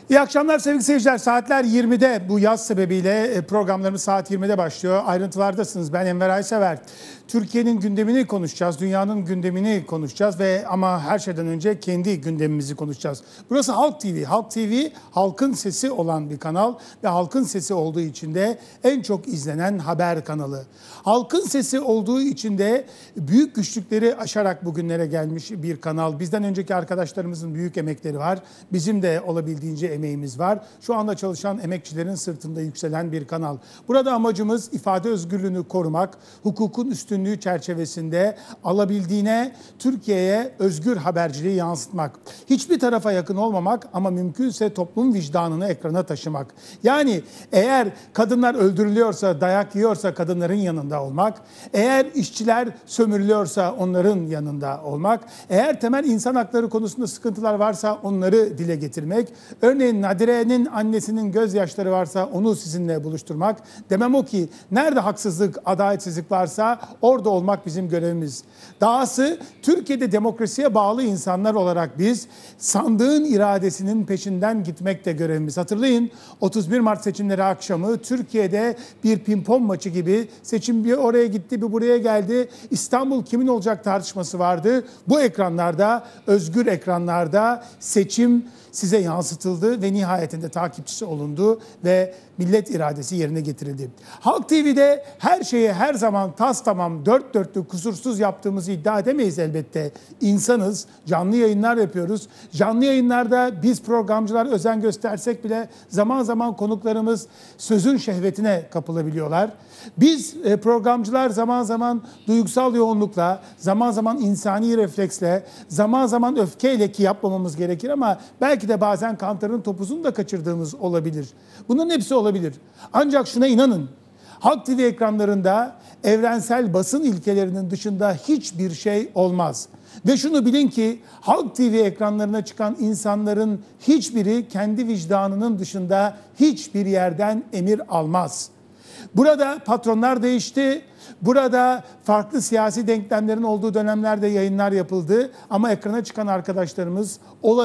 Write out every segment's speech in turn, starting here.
İyi akşamlar sevgili seyirciler. Saatler 20'de bu yaz sebebiyle programlarımız saat 20'de başlıyor. Ayrıntılardasınız. Ben Enver Aysever. Türkiye'nin gündemini konuşacağız, dünyanın gündemini konuşacağız ama her şeyden önce kendi gündemimizi konuşacağız. Burası Halk TV. Halk TV halkın sesi olan bir kanal ve halkın sesi olduğu için de en çok izlenen haber kanalı. Halkın sesi olduğu için de büyük güçlükleri aşarak bugünlere gelmiş bir kanal. Bizden önceki arkadaşlarımızın büyük emekleri var. Bizim de olabildiğince emeğimiz var. Şu anda çalışan emekçilerin sırtında yükselen bir kanal. Burada amacımız ifade özgürlüğünü korumak, hukukun üstünlüğü çerçevesinde alabildiğine Türkiye'ye özgür haberciliği yansıtmak. Hiçbir tarafa yakın olmamak ama mümkünse toplum vicdanını ekrana taşımak. Yani eğer kadınlar öldürülüyorsa, dayak yiyorsa kadınların yanında olmak, eğer işçiler sömürülüyorsa onların yanında olmak, eğer temel insan hakları konusunda sıkıntılar varsa onları dile getirmek, örneğin Nadire'nin annesinin gözyaşları varsa onu sizinle buluşturmak. Demem o ki nerede haksızlık, adaletsizlik varsa orada olmak bizim görevimiz. Dahası Türkiye'de demokrasiye bağlı insanlar olarak biz sandığın iradesinin peşinden gitmek de görevimiz. Hatırlayın 31 Mart seçimleri akşamı Türkiye'de bir pimpon maçı gibi seçim bir oraya gitti bir buraya geldi. İstanbul kimin olacak tartışması vardı. Bu ekranlarda, özgür ekranlarda seçim size yansıtıldı ve nihayetinde takipçisi olundu ve millet iradesi yerine getirildi. Halk TV'de her şeyi her zaman tas tamam, dört dörtlük, kusursuz yaptığımızı iddia edemeyiz elbette. İnsanız, canlı yayınlar yapıyoruz. Canlı yayınlarda biz programcılar özen göstersek bile zaman zaman konuklarımız sözün şehvetine kapılabiliyorlar. Biz programcılar zaman zaman duygusal yoğunlukla, zaman zaman insani refleksle, zaman zaman öfkeyle ki yapmamamız gerekir ama belki de bazen kantarın topuzunu da kaçırdığımız olabilir. Bunların hepsi olabilir. Ancak şuna inanın, Halk TV ekranlarında evrensel basın ilkelerinin dışında hiçbir şey olmaz. Ve şunu bilin ki Halk TV ekranlarına çıkan insanların hiçbiri kendi vicdanının dışında hiçbir yerden emir almaz. Burada patronlar değişti, burada farklı siyasi denklemlerin olduğu dönemlerde yayınlar yapıldı ama ekrana çıkan arkadaşlarımız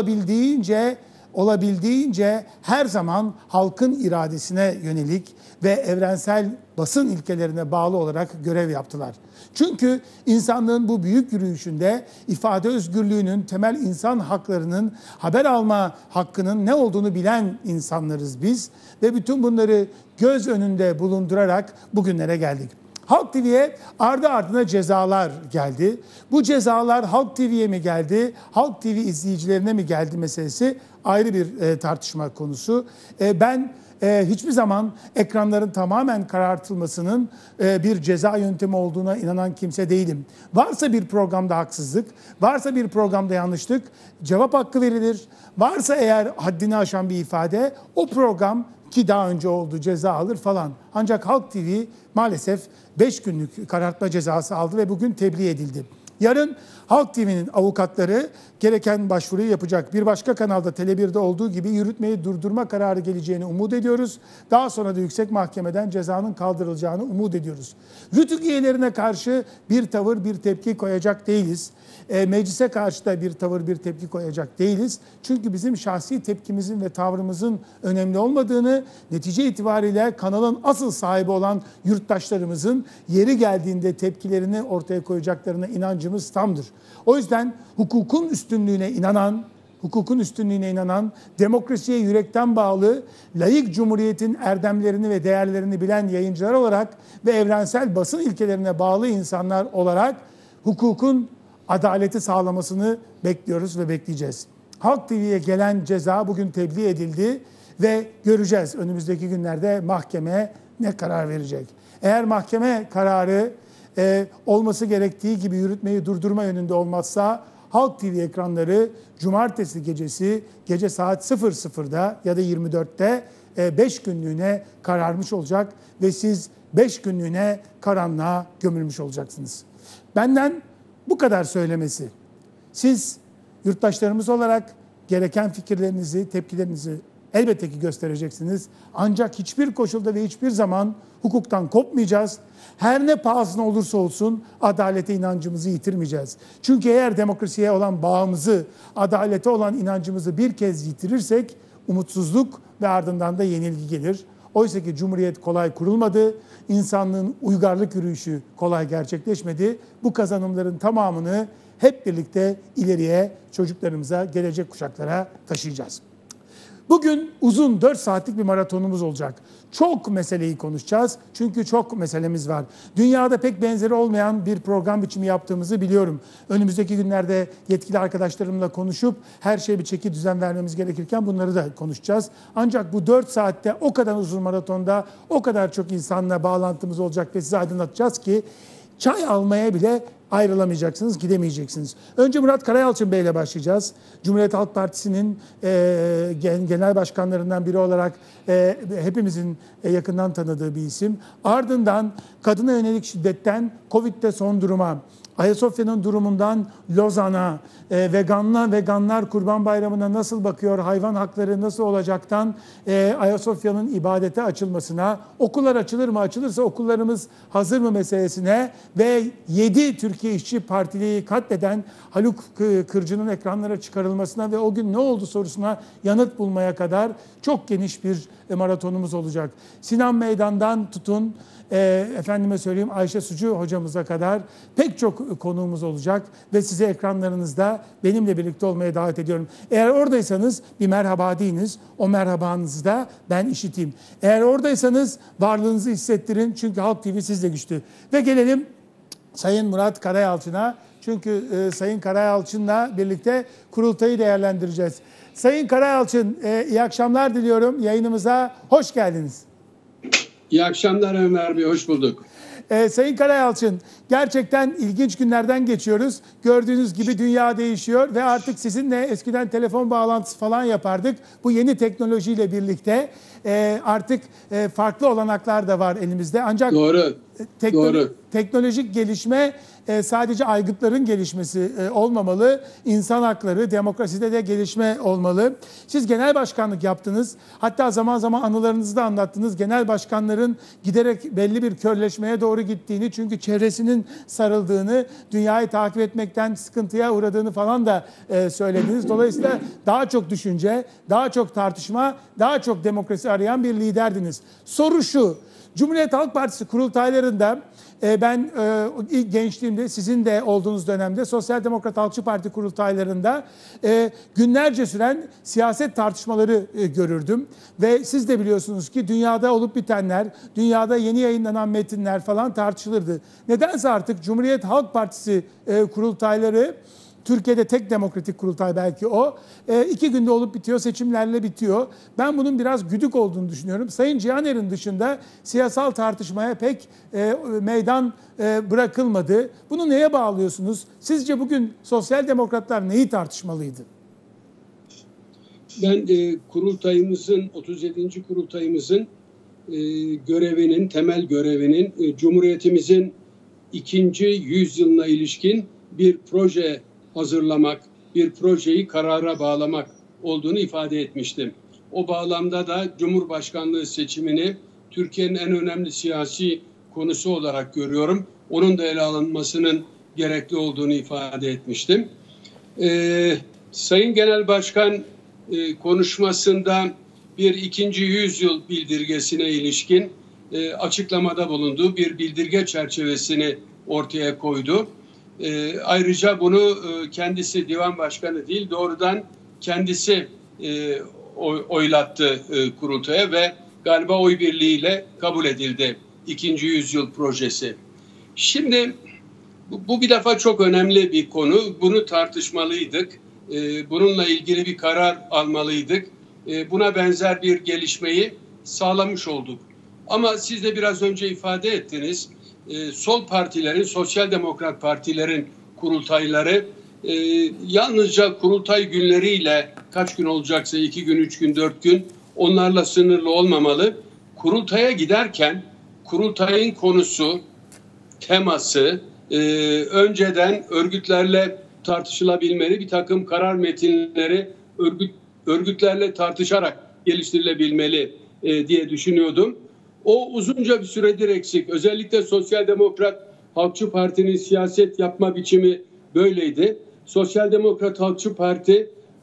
olabildiğince her zaman halkın iradesine yönelik ve evrensel basın ilkelerine bağlı olarak görev yaptılar. Çünkü insanlığın bu büyük yürüyüşünde ifade özgürlüğünün, temel insan haklarının, haber alma hakkının ne olduğunu bilen insanlarız biz ve bütün bunları göz önünde bulundurarak bugünlere geldik. Halk TV'ye ardı ardına cezalar geldi. Bu cezalar Halk TV'ye mi geldi, Halk TV izleyicilerine mi geldi meselesi ayrı bir tartışma konusu. Ben hiçbir zaman ekranların tamamen karartılmasının bir ceza yöntemi olduğuna inanan kimse değilim. Varsa bir programda haksızlık, varsa bir programda yanlışlık, cevap hakkı verilir. Varsa eğer haddini aşan bir ifade, o program ki daha önce oldu ceza alır falan. Ancak Halk TV maalesef 5 günlük karartma cezası aldı ve bugün tebliğ edildi. Yarın Halk TV'nin avukatları gereken başvuruyu yapacak. Bir başka kanalda Tele1'de olduğu gibi yürütmeyi durdurma kararı geleceğini umut ediyoruz. Daha sonra da yüksek mahkemeden cezanın kaldırılacağını umut ediyoruz. Rütük üyelerine karşı bir tavır, bir tepki koyacak değiliz. Meclise karşı da bir tavır, bir tepki koyacak değiliz. Çünkü bizim şahsi tepkimizin ve tavrımızın önemli olmadığını, netice itibariyle kanalın asıl sahibi olan yurttaşlarımızın yeri geldiğinde tepkilerini ortaya koyacaklarına inancımız tamdır. O yüzden hukukun üstünlüğüne inanan, demokrasiye yürekten bağlı, laik cumhuriyetin erdemlerini ve değerlerini bilen yayıncılar olarak ve evrensel basın ilkelerine bağlı insanlar olarak hukukun adaleti sağlamasını bekliyoruz ve bekleyeceğiz. Halk TV'ye gelen ceza bugün tebliğ edildi ve göreceğiz önümüzdeki günlerde mahkeme ne karar verecek. Eğer mahkeme kararı olması gerektiği gibi yürütmeyi durdurma yönünde olmazsa Halk TV ekranları cumartesi gecesi gece saat 00'da ya da 24'te 5 günlüğüne kararmış olacak ve siz 5 günlüğüne karanlığa gömülmüş olacaksınız. Benden bu kadar söylemesi. Siz yurttaşlarımız olarak gereken fikirlerinizi, tepkilerinizi elbette ki göstereceksiniz. Ancak hiçbir koşulda ve hiçbir zaman hukuktan kopmayacağız. Her ne pahasına olursa olsun adalete inancımızı yitirmeyeceğiz. Çünkü eğer demokrasiye olan bağımızı, adalete olan inancımızı bir kez yitirirsek umutsuzluk ve ardından da yenilgi gelir. Oysa ki Cumhuriyet kolay kurulmadı, insanlığın uygarlık yürüyüşü kolay gerçekleşmedi. Bu kazanımların tamamını hep birlikte ileriye çocuklarımıza, gelecek kuşaklara taşıyacağız. Bugün uzun 4 saatlik bir maratonumuz olacak. Çok meseleyi konuşacağız çünkü çok meselemiz var. Dünyada pek benzeri olmayan bir program biçimi yaptığımızı biliyorum. Önümüzdeki günlerde yetkili arkadaşlarımla konuşup her şeye bir çeki düzen vermemiz gerekirken bunları da konuşacağız. Ancak bu 4 saatte o kadar uzun maratonda o kadar çok insanla bağlantımız olacak ve sizi aydınlatacağız ki çay almaya bile ayrılamayacaksınız, gidemeyeceksiniz. Önce Murat Karayalçın Bey ile başlayacağız. Cumhuriyet Halk Partisi'nin genel başkanlarından biri olarak hepimizin yakından tanıdığı bir isim. Ardından kadına yönelik şiddetten Covid'de son duruma, Ayasofya'nın durumundan Lozan'a, veganlar Kurban Bayramı'na nasıl bakıyor, hayvan hakları nasıl olacaktan Ayasofya'nın ibadete açılmasına, okullar açılır mı, açılırsa okullarımız hazır mı meselesine ve 7 Türkiye İşçi Partili'yi katleden Haluk Kırcı'nın ekranlara çıkarılmasına ve o gün ne oldu sorusuna yanıt bulmaya kadar çok geniş bir maratonumuz olacak. Sinan Meydan'dan tutun, efendime söyleyeyim Ayşe Sucu hocamıza kadar pek çok konuğumuz olacak ve sizi ekranlarınızda benimle birlikte olmaya davet ediyorum. Eğer oradaysanız bir merhaba deyiniz, o merhabanızı da ben işiteyim. Eğer oradaysanız varlığınızı hissettirin çünkü Halk TV sizle güçlü. Ve gelelim Sayın Murat Karayalçın'a. Çünkü Sayın Karayalçın'la birlikte kurultayı değerlendireceğiz. Sayın Karayalçın, iyi akşamlar diliyorum. Yayınımıza hoş geldiniz. İyi akşamlar Ömer Bey, hoş bulduk. Sayın Karayalçın, gerçekten ilginç günlerden geçiyoruz. Gördüğünüz gibi dünya değişiyor ve artık sizinle eskiden telefon bağlantısı falan yapardık. Bu yeni teknolojiyle birlikte artık farklı olanaklar da var elimizde. Ancak Doğru. Teknolojik gelişme sadece aygıtların gelişmesi olmamalı. İnsan hakları, demokraside de gelişme olmalı. Siz genel başkanlık yaptınız. Hatta zaman zaman anılarınızı da anlattınız. Genel başkanların giderek belli bir körleşmeye doğru gittiğini, çünkü çevresinin sarıldığını, dünyayı takip etmekten sıkıntıya uğradığını falan da söylediniz. Dolayısıyla daha çok düşünce, daha çok tartışma, daha çok demokrasi arayan bir liderdiniz. Soru şu: Cumhuriyet Halk Partisi kurultaylarında ben ilk gençliğimde, sizin de olduğunuz dönemde Sosyal Demokrat Halkçı Parti kurultaylarında günlerce süren siyaset tartışmaları görürdüm. Ve siz de biliyorsunuz ki dünyada olup bitenler, dünyada yeni yayınlanan metinler falan tartışılırdı. Nedense artık Cumhuriyet Halk Partisi kurultayları, Türkiye'de tek demokratik kurultay belki o, 2 günde olup bitiyor, seçimlerle bitiyor. Ben bunun biraz güdük olduğunu düşünüyorum. Sayın Cihaner'in dışında siyasal tartışmaya pek meydan bırakılmadı. Bunu neye bağlıyorsunuz? Sizce bugün sosyal demokratlar neyi tartışmalıydı? Ben kurultayımızın, 37. kurultayımızın görevinin, temel görevinin Cumhuriyetimizin 2. yüzyılına ilişkin bir proje hazırlamak, bir projeyi karara bağlamak olduğunu ifade etmiştim. O bağlamda da Cumhurbaşkanlığı seçimini Türkiye'nin en önemli siyasi konusu olarak görüyorum. Onun da ele alınmasının gerekli olduğunu ifade etmiştim. Sayın Genel Başkan konuşmasında bir 2. yüzyıl bildirgesine ilişkin açıklamada bulunduğu bir bildirge çerçevesini ortaya koydu. Ayrıca bunu kendisi divan başkanı değil, doğrudan kendisi oylattı kurultaya ve galiba oy birliğiyle kabul edildi 2. yüzyıl projesi. Şimdi bu bir defa çok önemli bir konu. Bunu tartışmalıydık. Bununla ilgili bir karar almalıydık. Buna benzer bir gelişmeyi sağlamış olduk. Ama siz de biraz önce ifade ettiniz. Sol partilerin, sosyal demokrat partilerin kurultayları yalnızca kurultay günleriyle, kaç gün olacaksa 2 gün, 3 gün, 4 gün, onlarla sınırlı olmamalı. Kurultaya giderken kurultayın konusu, teması önceden örgütlerle tartışılabilmeli, bir takım karar metinleri örgütlerle tartışarak geliştirilebilmeli diye düşünüyordum. O uzunca bir süredir eksik. Özellikle Sosyal Demokrat Halkçı Parti'nin siyaset yapma biçimi böyleydi. Sosyal Demokrat Halkçı Parti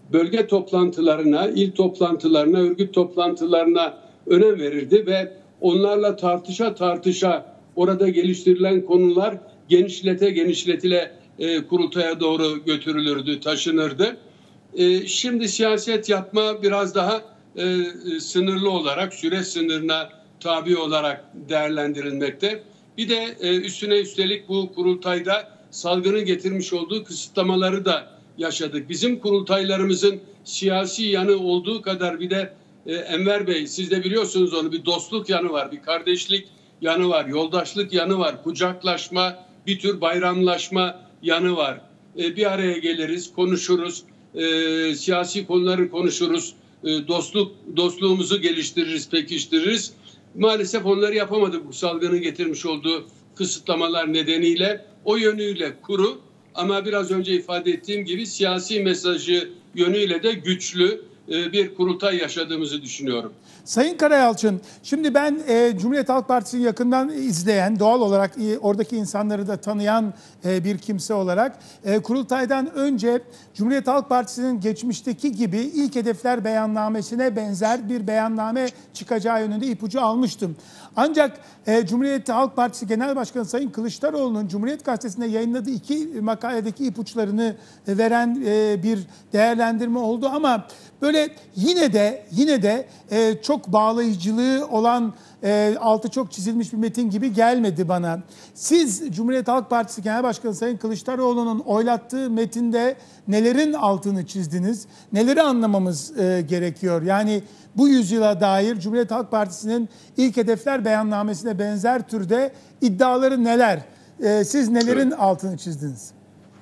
bölge toplantılarına, il toplantılarına, örgüt toplantılarına önem verirdi ve onlarla tartışa orada geliştirilen konular genişletile kurultaya doğru götürülürdü, taşınırdı. Şimdi siyaset yapma biraz daha sınırlı olarak, süre sınırına tabi olarak değerlendirilmekte. Bir de üstüne üstelik bu kurultayda salgının getirmiş olduğu kısıtlamaları da yaşadık. Bizim kurultaylarımızın siyasi yanı olduğu kadar bir de Enver Bey, siz de biliyorsunuz onu, bir dostluk yanı var, bir kardeşlik yanı var, yoldaşlık yanı var, kucaklaşma, bir tür bayramlaşma yanı var. Bir araya geliriz, konuşuruz, siyasi konuları konuşuruz, dostluğumuzu geliştiririz, pekiştiririz. Maalesef onları yapamadık bu salgının getirmiş olduğu kısıtlamalar nedeniyle. O yönüyle kuru ama biraz önce ifade ettiğim gibi siyasi mesajı yönüyle de güçlü bir kurultay yaşadığımızı düşünüyorum. Sayın Karayalçın, şimdi ben Cumhuriyet Halk Partisi'ni yakından izleyen, doğal olarak oradaki insanları da tanıyan bir kimse olarak kurultaydan önce Cumhuriyet Halk Partisi'nin geçmişteki gibi ilk hedefler beyannamesine benzer bir beyanname çıkacağı yönünde ipucu almıştım. Ancak Cumhuriyet Halk Partisi Genel Başkanı Sayın Kılıçdaroğlu'nun Cumhuriyet Gazetesi'nde yayınladığı 2 makaledeki ipuçlarını veren bir değerlendirme oldu ama böyle yine de çok bağlayıcılığı olan, altı çok çizilmiş bir metin gibi gelmedi bana. Siz Cumhuriyet Halk Partisi Genel Başkanı Sayın Kılıçdaroğlu'nun oylattığı metinde nelerin altını çizdiniz? Neleri anlamamız gerekiyor? Yani bu yüzyıla dair Cumhuriyet Halk Partisi'nin ilk hedefler beyannamesine benzer türde iddiaları neler? Siz nelerin altını çizdiniz?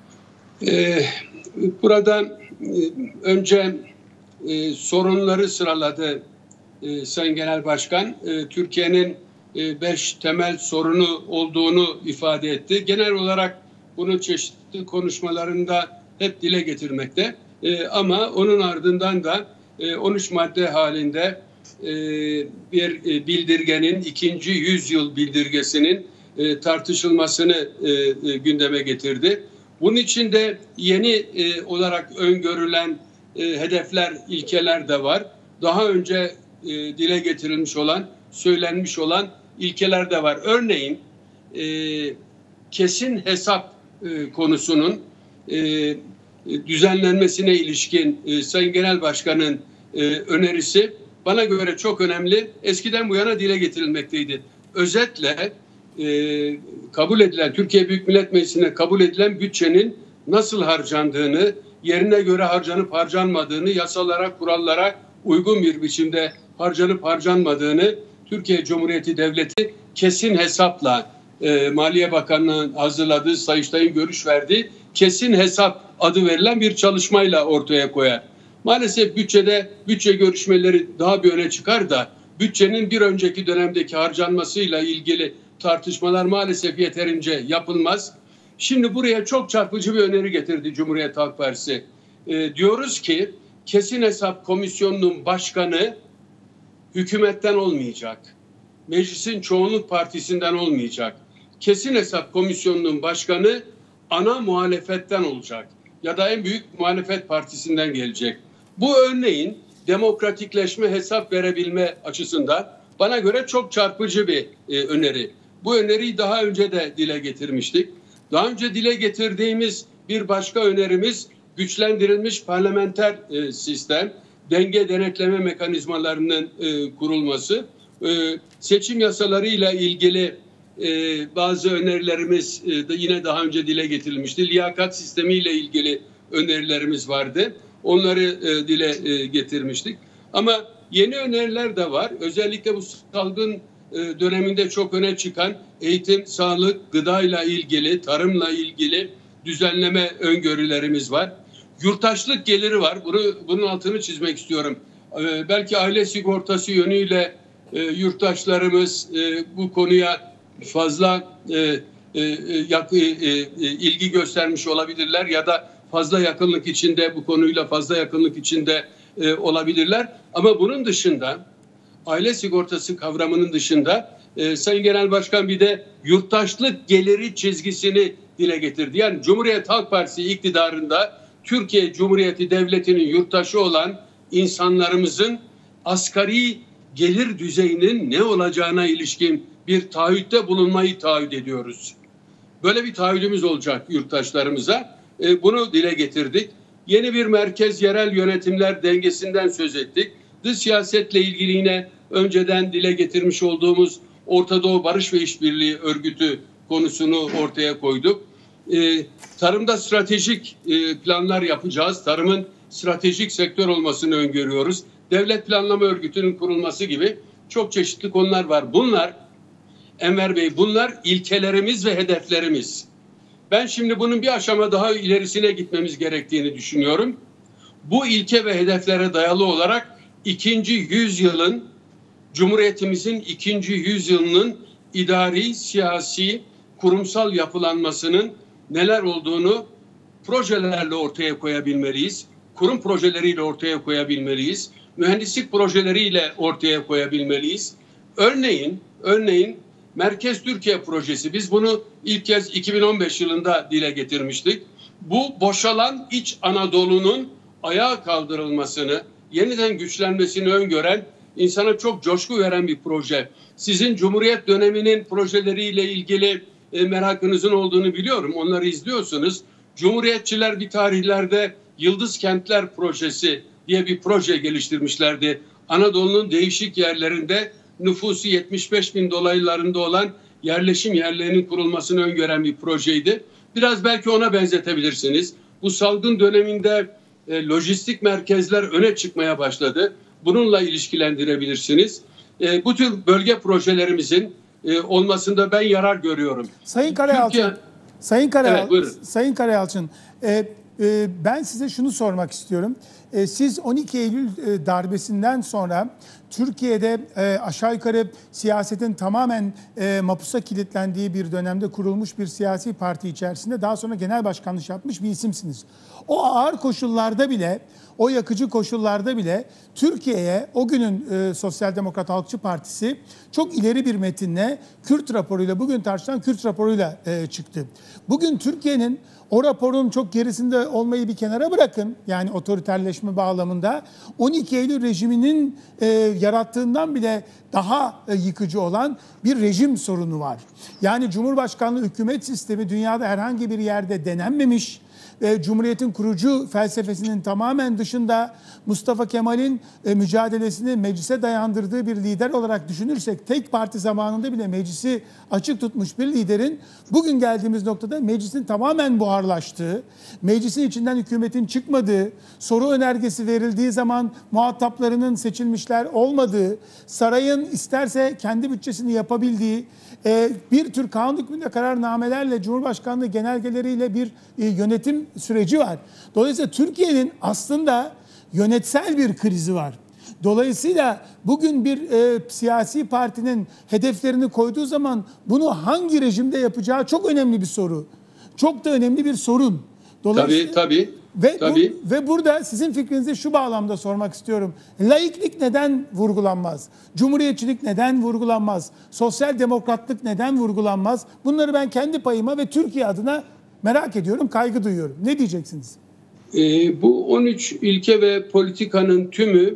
Buradan önce sorunları sıraladı Sayın Genel Başkan. Türkiye'nin 5 temel sorunu olduğunu ifade etti. Genel olarak bunu çeşitli konuşmalarında hep dile getirmekte. Ama onun ardından da 13 madde halinde bir bildirgenin, 2. yüzyıl bildirgesinin tartışılmasını gündeme getirdi. Bunun için de yeni olarak öngörülen hedefler, ilkeler de var. Daha önce dile getirilmiş olan, söylenmiş olan ilkeler de var. Örneğin kesin hesap konusunun düzenlenmesine ilişkin Sayın Genel Başkan'ın önerisi bana göre çok önemli. Eskiden bu yana dile getirilmekteydi. Özetle kabul edilen, Türkiye Büyük Millet Meclisi'ne kabul edilen bütçenin nasıl harcandığını, yerine göre harcanıp harcanmadığını, yasalara, kurallara uygun bir biçimde harcanıp harcanmadığını Türkiye Cumhuriyeti Devleti kesin hesapla Maliye Bakanlığı'nın hazırladığı, Sayıştay'ın görüş verdiği kesin hesap adı verilen bir çalışmayla ortaya koyar. Maalesef bütçe görüşmeleri daha bir öne çıkar da bütçenin bir önceki dönemdeki harcanmasıyla ilgili tartışmalar maalesef yeterince yapılmaz. Şimdi buraya çok çarpıcı bir öneri getirdi Cumhuriyet Halk Partisi. Diyoruz ki Kesin Hesap Komisyonu'nun başkanı hükümetten olmayacak. Meclisin çoğunluk partisinden olmayacak. Kesin Hesap Komisyonu'nun başkanı ana muhalefetten olacak. Ya da en büyük muhalefet partisinden gelecek. Bu örneğin demokratikleşme, hesap verebilme açısından bana göre çok çarpıcı bir öneri. Bu öneriyi daha önce de dile getirmiştik. Daha önce dile getirdiğimiz bir başka önerimiz güçlendirilmiş parlamenter sistem, denge denetleme mekanizmalarının kurulması, seçim yasalarıyla ilgili bazı önerilerimiz de yine daha önce dile getirilmişti. Liyakat sistemiyle ilgili önerilerimiz vardı. Onları dile getirmiştik. Ama yeni öneriler de var. Özellikle bu salgın döneminde çok öne çıkan eğitim, sağlık, gıdayla ilgili, tarımla ilgili düzenleme öngörülerimiz var. Yurttaşlık geliri var. Bunun altını çizmek istiyorum. Belki aile sigortası yönüyle yurttaşlarımız bu konuya fazla ilgi göstermiş olabilirler ya da fazla yakınlık içinde, bu konuyla fazla yakınlık içinde olabilirler. Ama bunun dışında, aile sigortası kavramının dışında Sayın Genel Başkan bir de yurttaşlık geliri çizgisini dile getirdi. Yani Cumhuriyet Halk Partisi iktidarında Türkiye Cumhuriyeti Devleti'nin yurttaşı olan insanlarımızın asgari gelir düzeyinin ne olacağına ilişkin bir taahhütte bulunmayı taahhüt ediyoruz. Böyle bir taahhüdümüz olacak yurttaşlarımıza. Bunu dile getirdik. Yeni bir merkez yerel yönetimler dengesinden söz ettik. Dış siyasetle ilgili yine önceden dile getirmiş olduğumuz Orta Doğu Barış ve İşbirliği Örgütü konusunu ortaya koyduk. Tarımda stratejik planlar yapacağız. Tarımın stratejik sektör olmasını öngörüyoruz. Devlet Planlama Örgütü'nün kurulması gibi çok çeşitli konular var. Bunlar, Enver Bey, bunlar ilkelerimiz ve hedeflerimiz. Ben şimdi bunun bir aşama daha ilerisine gitmemiz gerektiğini düşünüyorum. Bu ilke ve hedeflere dayalı olarak Cumhuriyetimizin ikinci yüzyılının idari, siyasi, kurumsal yapılanmasının neler olduğunu projelerle ortaya koyabilmeliyiz. Kurum projeleriyle ortaya koyabilmeliyiz. Mühendislik projeleriyle ortaya koyabilmeliyiz. Örneğin Merkez Türkiye projesi. Biz bunu ilk kez 2015 yılında dile getirmiştik. Bu boşalan İç Anadolu'nun ayağa kaldırılmasını, yeniden güçlenmesini öngören, insana çok coşku veren bir proje. Sizin Cumhuriyet döneminin projeleriyle ilgili merakınızın olduğunu biliyorum. Onları izliyorsunuz. Cumhuriyetçiler bir tarihlerde Yıldız Kentler Projesi diye bir proje geliştirmişlerdi. Anadolu'nun değişik yerlerinde nüfusu 75 bin dolaylarında olan yerleşim yerlerinin kurulmasını öngören bir projeydi. Biraz belki ona benzetebilirsiniz. Bu salgın döneminde lojistik merkezler öne çıkmaya başladı. Bununla ilişkilendirebilirsiniz. Bu tür bölge projelerimizin olmasında ben yarar görüyorum. Sayın Karayalçın, Evet, Sayın Karayalçın, ben size şunu sormak istiyorum. Siz 12 Eylül darbesinden sonra Türkiye'de aşağı yukarı siyasetin tamamen mapusa kilitlendiği bir dönemde kurulmuş bir siyasi parti içerisinde daha sonra genel başkanlık yapmış bir isimsiniz. O ağır koşullarda bile, o yakıcı koşullarda bile Türkiye'ye o günün Sosyal Demokrat Halkçı Partisi çok ileri bir metinle Kürt raporuyla, bugün tartışılan Kürt raporuyla çıktı. Bugün Türkiye'nin o raporun çok gerisinde olmayı bir kenara bırakın. Yani otoriterleşme bağlamında 12 Eylül rejiminin yarattığından bile daha yıkıcı olan bir rejim sorunu var. Yani Cumhurbaşkanlığı hükümet sistemi dünyada herhangi bir yerde denenmemiş. Cumhuriyet'in kurucu felsefesinin tamamen dışında Mustafa Kemal'in mücadelesini meclise dayandırdığı bir lider olarak düşünürsek, tek parti zamanında bile meclisi açık tutmuş bir liderin bugün geldiğimiz noktada meclisin tamamen buharlaştığı, meclisin içinden hükümetin çıkmadığı, soru önergesi verildiği zaman muhataplarının seçilmişler olmadığı, sarayın isterse kendi bütçesini yapabildiği, bir tür kanun hükmünde kararnamelerle, Cumhurbaşkanlığı genelgeleriyle bir yönetim süreci var. Dolayısıyla Türkiye'nin aslında yönetsel bir krizi var. Dolayısıyla bugün bir siyasi partinin hedeflerini koyduğu zaman bunu hangi rejimde yapacağı çok önemli bir soru. Çok da önemli bir sorun. Tabii. Ve burada sizin fikrinizi şu bağlamda sormak istiyorum. Laiklik neden vurgulanmaz? Cumhuriyetçilik neden vurgulanmaz? Sosyal demokratlık neden vurgulanmaz? Bunları ben kendi payıma ve Türkiye adına merak ediyorum, kaygı duyuyorum. Ne diyeceksiniz? Bu 13 ilke ve politikanın tümü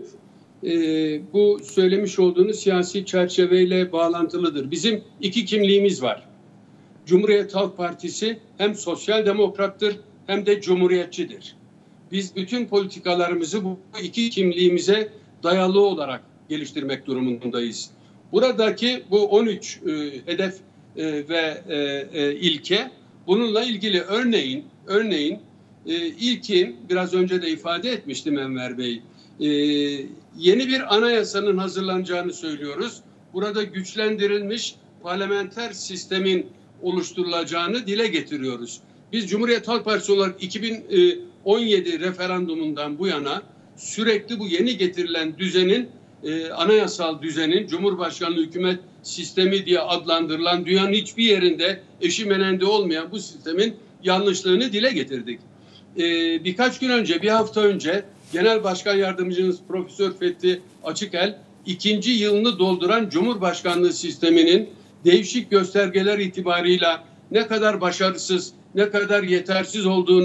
bu söylemiş olduğunuz siyasi çerçeveyle bağlantılıdır. Bizim iki kimliğimiz var. Cumhuriyet Halk Partisi hem sosyal demokrattır hem de cumhuriyetçidir. Biz bütün politikalarımızı bu iki kimliğimize dayalı olarak geliştirmek durumundayız. Buradaki bu 13 hedef ve ilke bununla ilgili örneğin ilki biraz önce de ifade etmiştim Enver Bey. Yeni bir anayasanın hazırlanacağını söylüyoruz. Burada güçlendirilmiş parlamenter sistemin oluşturulacağını dile getiriyoruz. Biz Cumhuriyet Halk Partisi olarak 2017 referandumundan bu yana sürekli bu yeni getirilen düzenin, anayasal düzenin, Cumhurbaşkanlığı hükümet sistemi diye adlandırılan dünyanın hiçbir yerinde eşi menende olmayan bu sistemin yanlışlığını dile getirdik. Birkaç gün önce, bir hafta önce Genel Başkan Yardımcımız Profesör Fethi Açıkel, 2. yılını dolduran Cumhurbaşkanlığı sisteminin değişik göstergeler itibarıyla ne kadar başarısız, ne kadar yetersiz olduğunu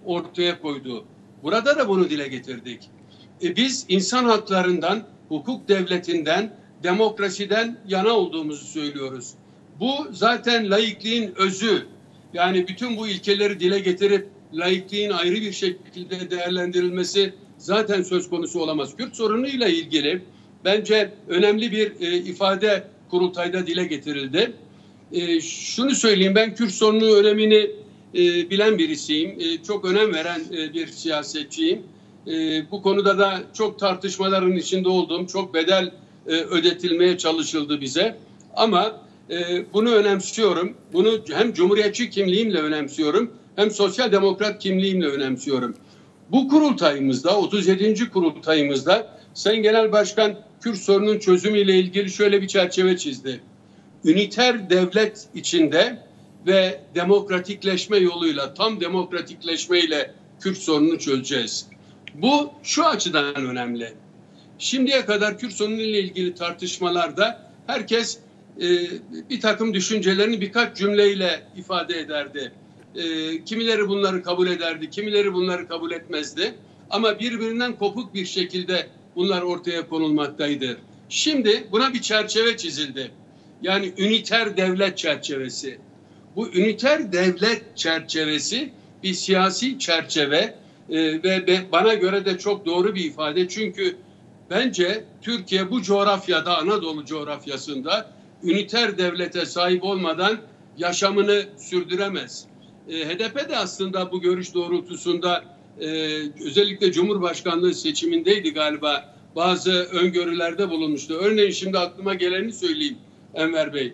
ortaya koydu. Burada da bunu dile getirdik. Biz insan haklarından, hukuk devletinden, demokrasiden yana olduğumuzu söylüyoruz. Bu zaten laikliğin özü. Yani bütün bu ilkeleri dile getirip laikliğin ayrı bir şekilde değerlendirilmesi zaten söz konusu olamaz. Kürt sorunuyla ilgili bence önemli bir ifade kurultayda dile getirildi. Şunu söyleyeyim, ben Kürt sorununun önemini bilen birisiyim. Çok önem veren bir siyasetçiyim. Bu konuda da çok tartışmaların içinde olduğum, çok bedel ödetilmeye çalışıldı bize. Ama bunu önemsiyorum. Bunu hem cumhuriyetçi kimliğimle önemsiyorum, hem sosyal demokrat kimliğimle önemsiyorum. Bu kurultayımızda, 37. kurultayımızda Sayın Genel Başkan Kürt sorunun çözümüyle ilgili şöyle bir çerçeve çizdi. Üniter devlet içinde ve demokratikleşme yoluyla, tam demokratikleşmeyle Kürt sorununu çözeceğiz. Bu şu açıdan önemli. Şimdiye kadar Kürt sorunu ile ilgili tartışmalarda herkes bir takım düşüncelerini birkaç cümleyle ifade ederdi. Kimileri bunları kabul ederdi, kimileri bunları kabul etmezdi. Ama birbirinden kopuk bir şekilde bunlar ortaya konulmaktaydı. Şimdi buna bir çerçeve çizildi. Yani üniter devlet çerçevesi. Bu üniter devlet çerçevesi bir siyasi çerçeve ve bana göre de çok doğru bir ifade. Çünkü bence Türkiye bu coğrafyada, Anadolu coğrafyasında üniter devlete sahip olmadan yaşamını sürdüremez. HDP de aslında bu görüş doğrultusunda özellikle Cumhurbaşkanlığı seçimindeydi galiba, bazı öngörülerde bulunmuştu. Örneğin şimdi aklıma geleni söyleyeyim Enver Bey.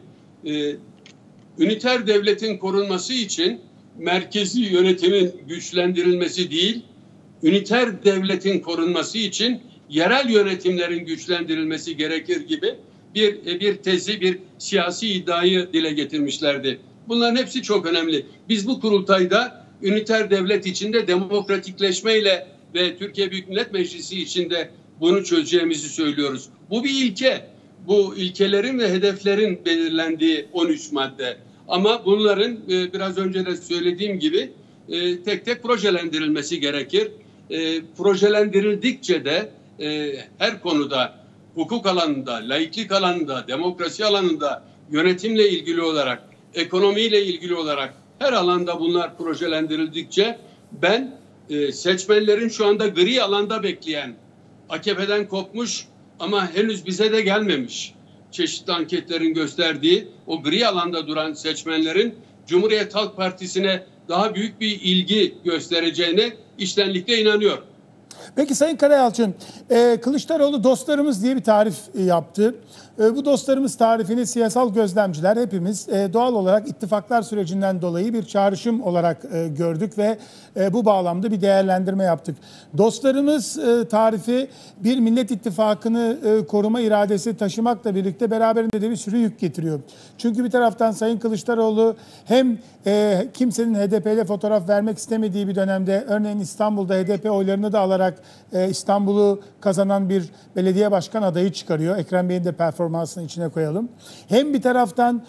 Üniter devletin korunması için merkezi yönetimin güçlendirilmesi değil, üniter devletin korunması için yerel yönetimlerin güçlendirilmesi gerekir gibi bir tezi, bir siyasi iddiayı dile getirmişlerdi. Bunların hepsi çok önemli. Biz bu kurultayda üniter devlet içinde demokratikleşmeyle ve Türkiye Büyük Millet Meclisi içinde bunu çözeceğimizi söylüyoruz. Bu bir ilke. Bu ilkelerin ve hedeflerin belirlendiği 13 madde. Ama bunların biraz önce de söylediğim gibi tek tek projelendirilmesi gerekir. Projelendirildikçe de her konuda, hukuk alanında, laiklik alanında, demokrasi alanında, yönetimle ilgili olarak, ekonomiyle ilgili olarak her alanda bunlar projelendirildikçe ben seçmenlerin şu anda gri alanda bekleyen, AKP'den kopmuş ama henüz bize de gelmemiş, çeşitli anketlerin gösterdiği o gri alanda duran seçmenlerin Cumhuriyet Halk Partisi'ne daha büyük bir ilgi göstereceğine içtenlikle inanıyor. Peki Sayın Karayalçın, Kılıçdaroğlu dostlarımız diye bir tarif yaptı. Bu dostlarımız tarifini siyasal gözlemciler hepimiz doğal olarak ittifaklar sürecinden dolayı bir çağrışım olarak gördük ve bu bağlamda bir değerlendirme yaptık. Dostlarımız tarifi bir Millet İttifakı'nı koruma iradesi taşımakla birlikte beraberinde de bir sürü yük getiriyor. Çünkü bir taraftan Sayın Kılıçdaroğlu hem kimsenin HDP ile fotoğraf vermek istemediği bir dönemde, örneğin İstanbul'da HDP oylarını da alarak İstanbul'u kazanan bir belediye başkan adayı çıkarıyor. Ekrem Bey'in de performansını içine koyalım. Hem bir taraftan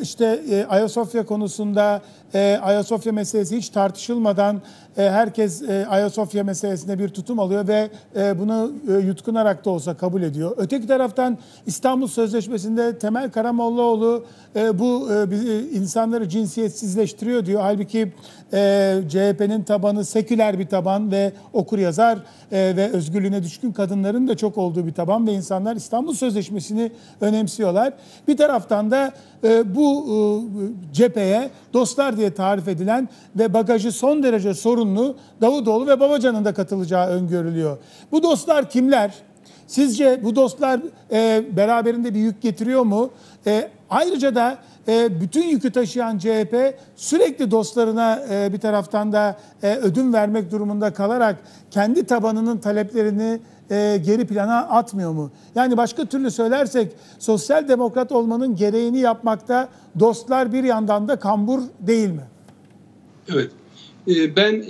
Ayasofya konusunda Ayasofya meselesi hiç tartışılmadan herkes Ayasofya meselesine bir tutum alıyor ve bunu yutkunarak da olsa kabul ediyor. Öteki taraftan İstanbul Sözleşmesi'nde Temel Karamollaoğlu bu insanları cinsiyetsizleştiriyor diyor. Halbuki CHP'nin tabanı seküler bir taban ve okuryazar ve özgürlüğüne düşkün kadınların da çok olduğu bir taban ve insanlar İstanbul Sözleşmesi'ni önemsiyorlar. Bir taraftan da bu cepheye dostlar diye tarif edilen ve bagajı son derece sorunlu Davutoğlu ve Babacan'ın da katılacağı öngörülüyor. Bu dostlar kimler? Sizce bu dostlar beraberinde bir yük getiriyor mu? Ayrıca da bütün yükü taşıyan CHP sürekli dostlarına bir taraftan da ödün vermek durumunda kalarak kendi tabanının taleplerini geri plana atmıyor mu? Yani başka türlü söylersek sosyal demokrat olmanın gereğini yapmakta dostlar bir yandan da kambur değil mi? Evet. Ben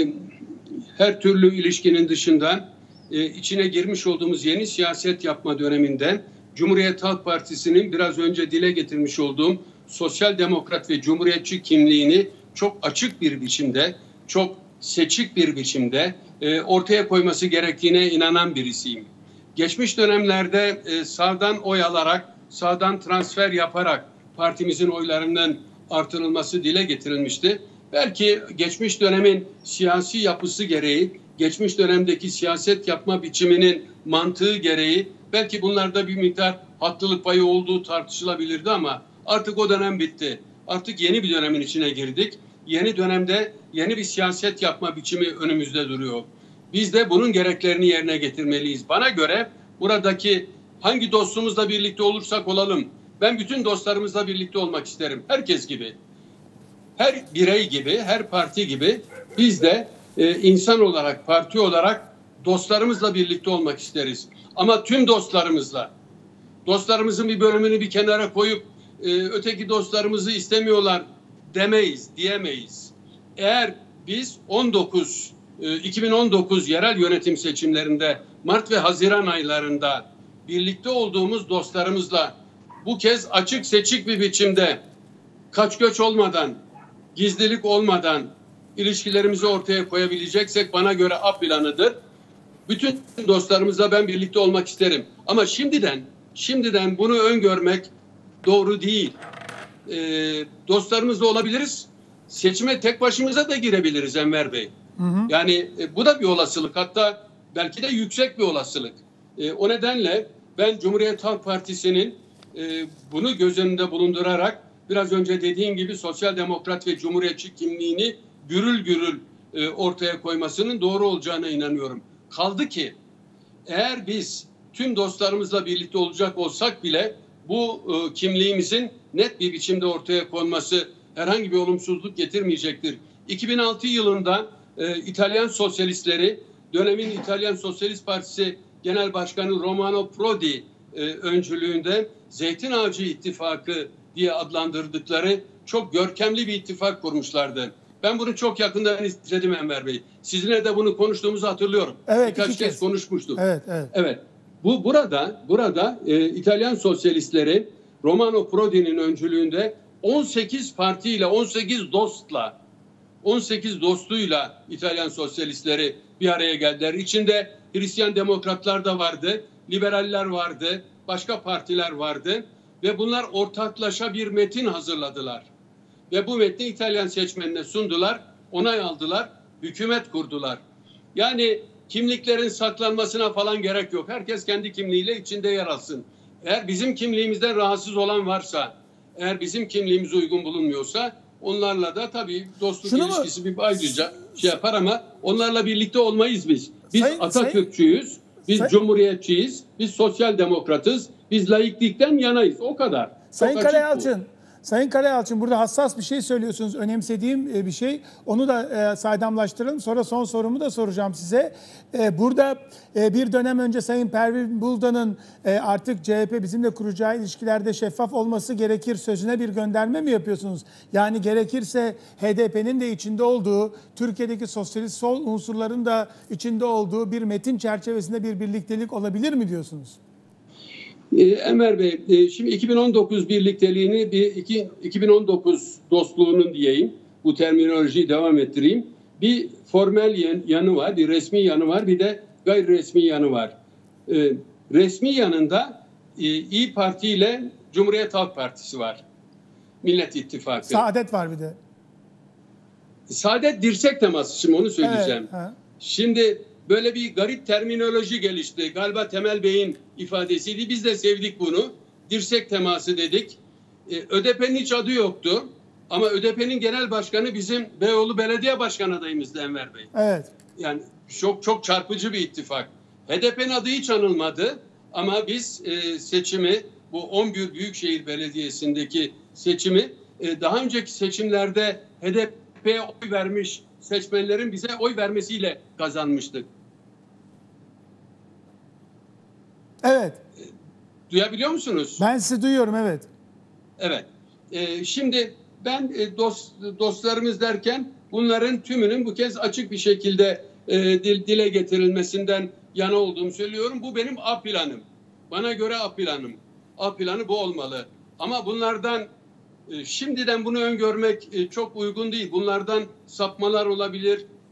her türlü ilişkinin dışında içine girmiş olduğumuz yeni siyaset yapma döneminde Cumhuriyet Halk Partisi'nin biraz önce dile getirmiş olduğum sosyal demokrat ve cumhuriyetçi kimliğini çok açık bir biçimde, çok seçik bir biçimde ortaya koyması gerektiğine inanan birisiyim. Geçmiş dönemlerde sağdan oy alarak, sağdan transfer yaparak partimizin oylarının artırılması dile getirilmişti. Belki geçmiş dönemin siyasi yapısı gereği, geçmiş dönemdeki siyaset yapma biçiminin mantığı gereği belki bunlarda bir miktar haklılık payı olduğu tartışılabilirdi ama artık o dönem bitti. Artık yeni bir dönemin içine girdik. Yeni dönemde yeni bir siyaset yapma biçimi önümüzde duruyor. Biz de bunun gereklerini yerine getirmeliyiz. Bana göre buradaki hangi dostumuzla birlikte olursak olalım, ben bütün dostlarımızla birlikte olmak isterim. Herkes gibi, her birey gibi, her parti gibi biz de insan olarak, parti olarak dostlarımızla birlikte olmak isteriz. Ama tüm dostlarımızla, dostlarımızın bir bölümünü bir kenara koyup öteki dostlarımızı istemiyorlar demeyiz, diyemeyiz. Eğer biz 2019 yerel yönetim seçimlerinde Mart ve Haziran aylarında birlikte olduğumuz dostlarımızla bu kez açık seçik bir biçimde kaç göç olmadan, gizlilik olmadan ilişkilerimizi ortaya koyabileceksek bana göre A planıdır. Bütün dostlarımızla ben birlikte olmak isterim. Ama şimdiden bunu öngörmek doğru değil. Dostlarımızla olabiliriz. Seçime tek başımıza da girebiliriz Enver Bey. Hı hı. Yani bu da bir olasılık. Hatta belki de yüksek bir olasılık. O nedenle ben Cumhuriyet Halk Partisi'nin bunu göz önünde bulundurarak biraz önce dediğim gibi sosyal demokrat ve cumhuriyetçi kimliğini gürül gürül ortaya koymasının doğru olacağına inanıyorum. Kaldı ki eğer biz tüm dostlarımızla birlikte olacak olsak bile bu kimliğimizin net bir biçimde ortaya konması herhangi bir olumsuzluk getirmeyecektir. 2006 yılında İtalyan sosyalistleri, dönemin İtalyan Sosyalist Partisi Genel Başkanı Romano Prodi öncülüğünde Zeytin Ağacı İttifakı diye adlandırdıkları çok görkemli bir ittifak kurmuşlardı. Ben bunu çok yakından izledim Enver Bey. Sizinle de bunu konuştuğumuzu hatırlıyorum. Evet, birkaç kez konuşmuştuk. Evet. Burada İtalyan sosyalistleri Romano Prodi'nin öncülüğünde 18 partiyle, 18 dostuyla İtalyan sosyalistleri bir araya geldiler. İçinde Hristiyan demokratlar da vardı, liberaller vardı, başka partiler vardı ve bunlar ortaklaşa bir metin hazırladılar. Ve bu metni İtalyan seçmenine sundular, onay aldılar, hükümet kurdular. Yani kimliklerin saklanmasına falan gerek yok. Herkes kendi kimliğiyle içinde yer alsın. Eğer bizim kimliğimizden rahatsız olan varsa, eğer bizim kimliğimiz uygun bulunmuyorsa onlarla da tabii dostluk ilişkisi bir ayrıca yapar ama onlarla birlikte olmayız biz. Biz Atatürkçüyüz, biz Cumhuriyetçiyiz, biz sosyal demokratız, biz laiklikten yanayız. O kadar. Sayın Karayalçın burada hassas bir şey söylüyorsunuz. Önemsediğim bir şey. Onu da saydamlaştıralım. Sonra son sorumu da soracağım size. Burada bir dönem önce Sayın Pervin Buldan'ın artık CHP bizimle kuracağı ilişkilerde şeffaf olması gerekir sözüne bir gönderme mi yapıyorsunuz? Yani gerekirse HDP'nin de içinde olduğu, Türkiye'deki sosyalist sol unsurların da içinde olduğu bir metin çerçevesinde bir birliktelik olabilir mi diyorsunuz? Enver Bey, şimdi 2019 birlikteliğini 2019 dostluğunun diyeyim, bu terminolojiyi devam ettireyim. Bir formel yanı var, bir resmi yanı var, bir de gayri resmi yanı var. Resmi yanında İYİ Parti ile Cumhuriyet Halk Partisi var. Millet İttifakı. Saadet var bir de. Saadet dirsek teması, şimdi onu söyleyeceğim. Evet, şimdi böyle bir garip terminoloji gelişti. Galiba Temel Bey'in ifadesiydi. Biz de sevdik bunu. Dirsek teması dedik. ÖDP'nin hiç adı yoktu. Ama ÖDP'nin genel başkanı bizim Beyoğlu Belediye Başkan adayımızdı Enver Bey. Evet. Yani çok çarpıcı bir ittifak. HDP'nin adı hiç anılmadı. Ama biz seçimi, bu 11 Büyükşehir Belediyesi'ndeki seçimi daha önceki seçimlerde HDP'ye oy vermiş seçmenlerin bize oy vermesiyle kazanmıştık. Evet. Duyabiliyor musunuz? Ben sizi duyuyorum, evet. Evet. Şimdi ben dostlarımız derken bunların tümünün bu kez açık bir şekilde dile getirilmesinden yana olduğumu söylüyorum. Bu benim A planım. Bana göre A planım. A planı bu olmalı. Ama bunlardan şimdiden bunu öngörmek çok uygun değil. Bunlardan sapmalar olabilir,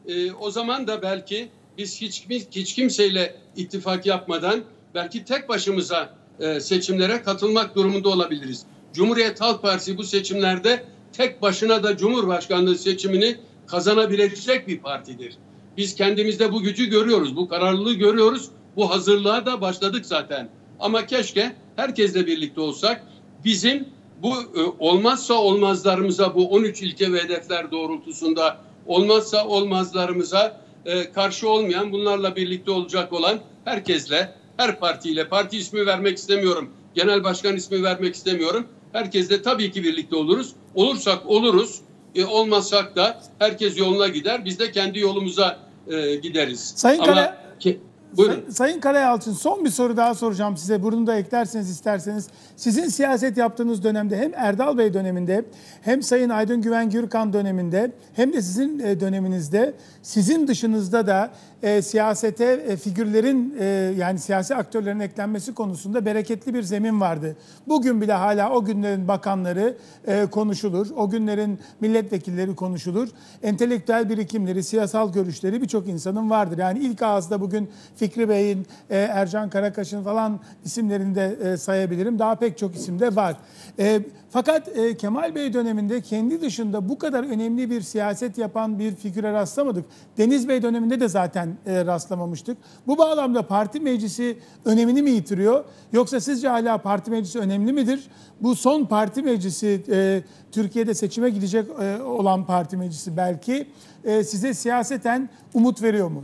O zaman da belki biz hiç kimseyle ittifak yapmadan belki tek başımıza seçimlere katılmak durumunda olabiliriz. Cumhuriyet Halk Partisi bu seçimlerde tek başına da Cumhurbaşkanlığı seçimini kazanabilecek bir partidir. Biz kendimizde bu gücü görüyoruz, bu kararlılığı görüyoruz. Bu hazırlığa da başladık zaten. Ama keşke herkesle birlikte olsak. Bizim bu olmazsa olmazlarımıza, bu 13 ilke ve hedefler doğrultusunda olmazsa olmazlarımıza karşı olmayan, bunlarla birlikte olacak olan herkesle, her partiyle, parti ismi vermek istemiyorum, genel başkan ismi vermek istemiyorum. Herkesle tabii ki birlikte oluruz. Olursak oluruz, olmazsak da herkes yoluna gider. Biz de kendi yolumuza gideriz. Buyurun. Sayın Karayalçın, son bir soru daha soracağım size. Bunu da eklerseniz isterseniz. Sizin siyaset yaptığınız dönemde hem Erdal Bey döneminde hem Sayın Aydın Güven Gürkan döneminde hem de sizin döneminizde sizin dışınızda da siyasete figürlerin yani siyasi aktörlerin eklenmesi konusunda bereketli bir zemin vardı. Bugün bile hala o günlerin bakanları konuşulur. O günlerin milletvekilleri konuşulur. Entelektüel birikimleri, siyasal görüşleri birçok insanın vardır. Yani ilk ağızda bugün Fikri Bey'in, Ercan Karakaş'ın falan isimlerini de sayabilirim. Daha pek çok isim de var. Fakat Kemal Bey döneminde kendi dışında bu kadar önemli bir siyaset yapan bir figüre rastlamadık. Deniz Bey döneminde de zaten rastlamamıştık. Bu bağlamda parti meclisi önemini mi yitiriyor? Yoksa sizce hala parti meclisi önemli midir? Bu son parti meclisi, Türkiye'de seçime gidecek olan parti meclisi belki size siyaseten umut veriyor mu?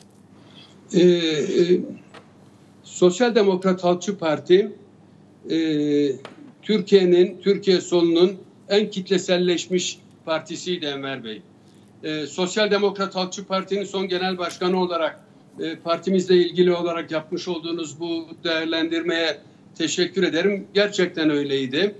Sosyal Demokrat Halkçı Parti Türkiye solunun en kitleselleşmiş partisiydi Enver Bey. Sosyal Demokrat Halkçı Parti'nin son genel başkanı olarak partimizle ilgili olarak yapmış olduğunuz bu değerlendirmeye teşekkür ederim. Gerçekten öyleydi.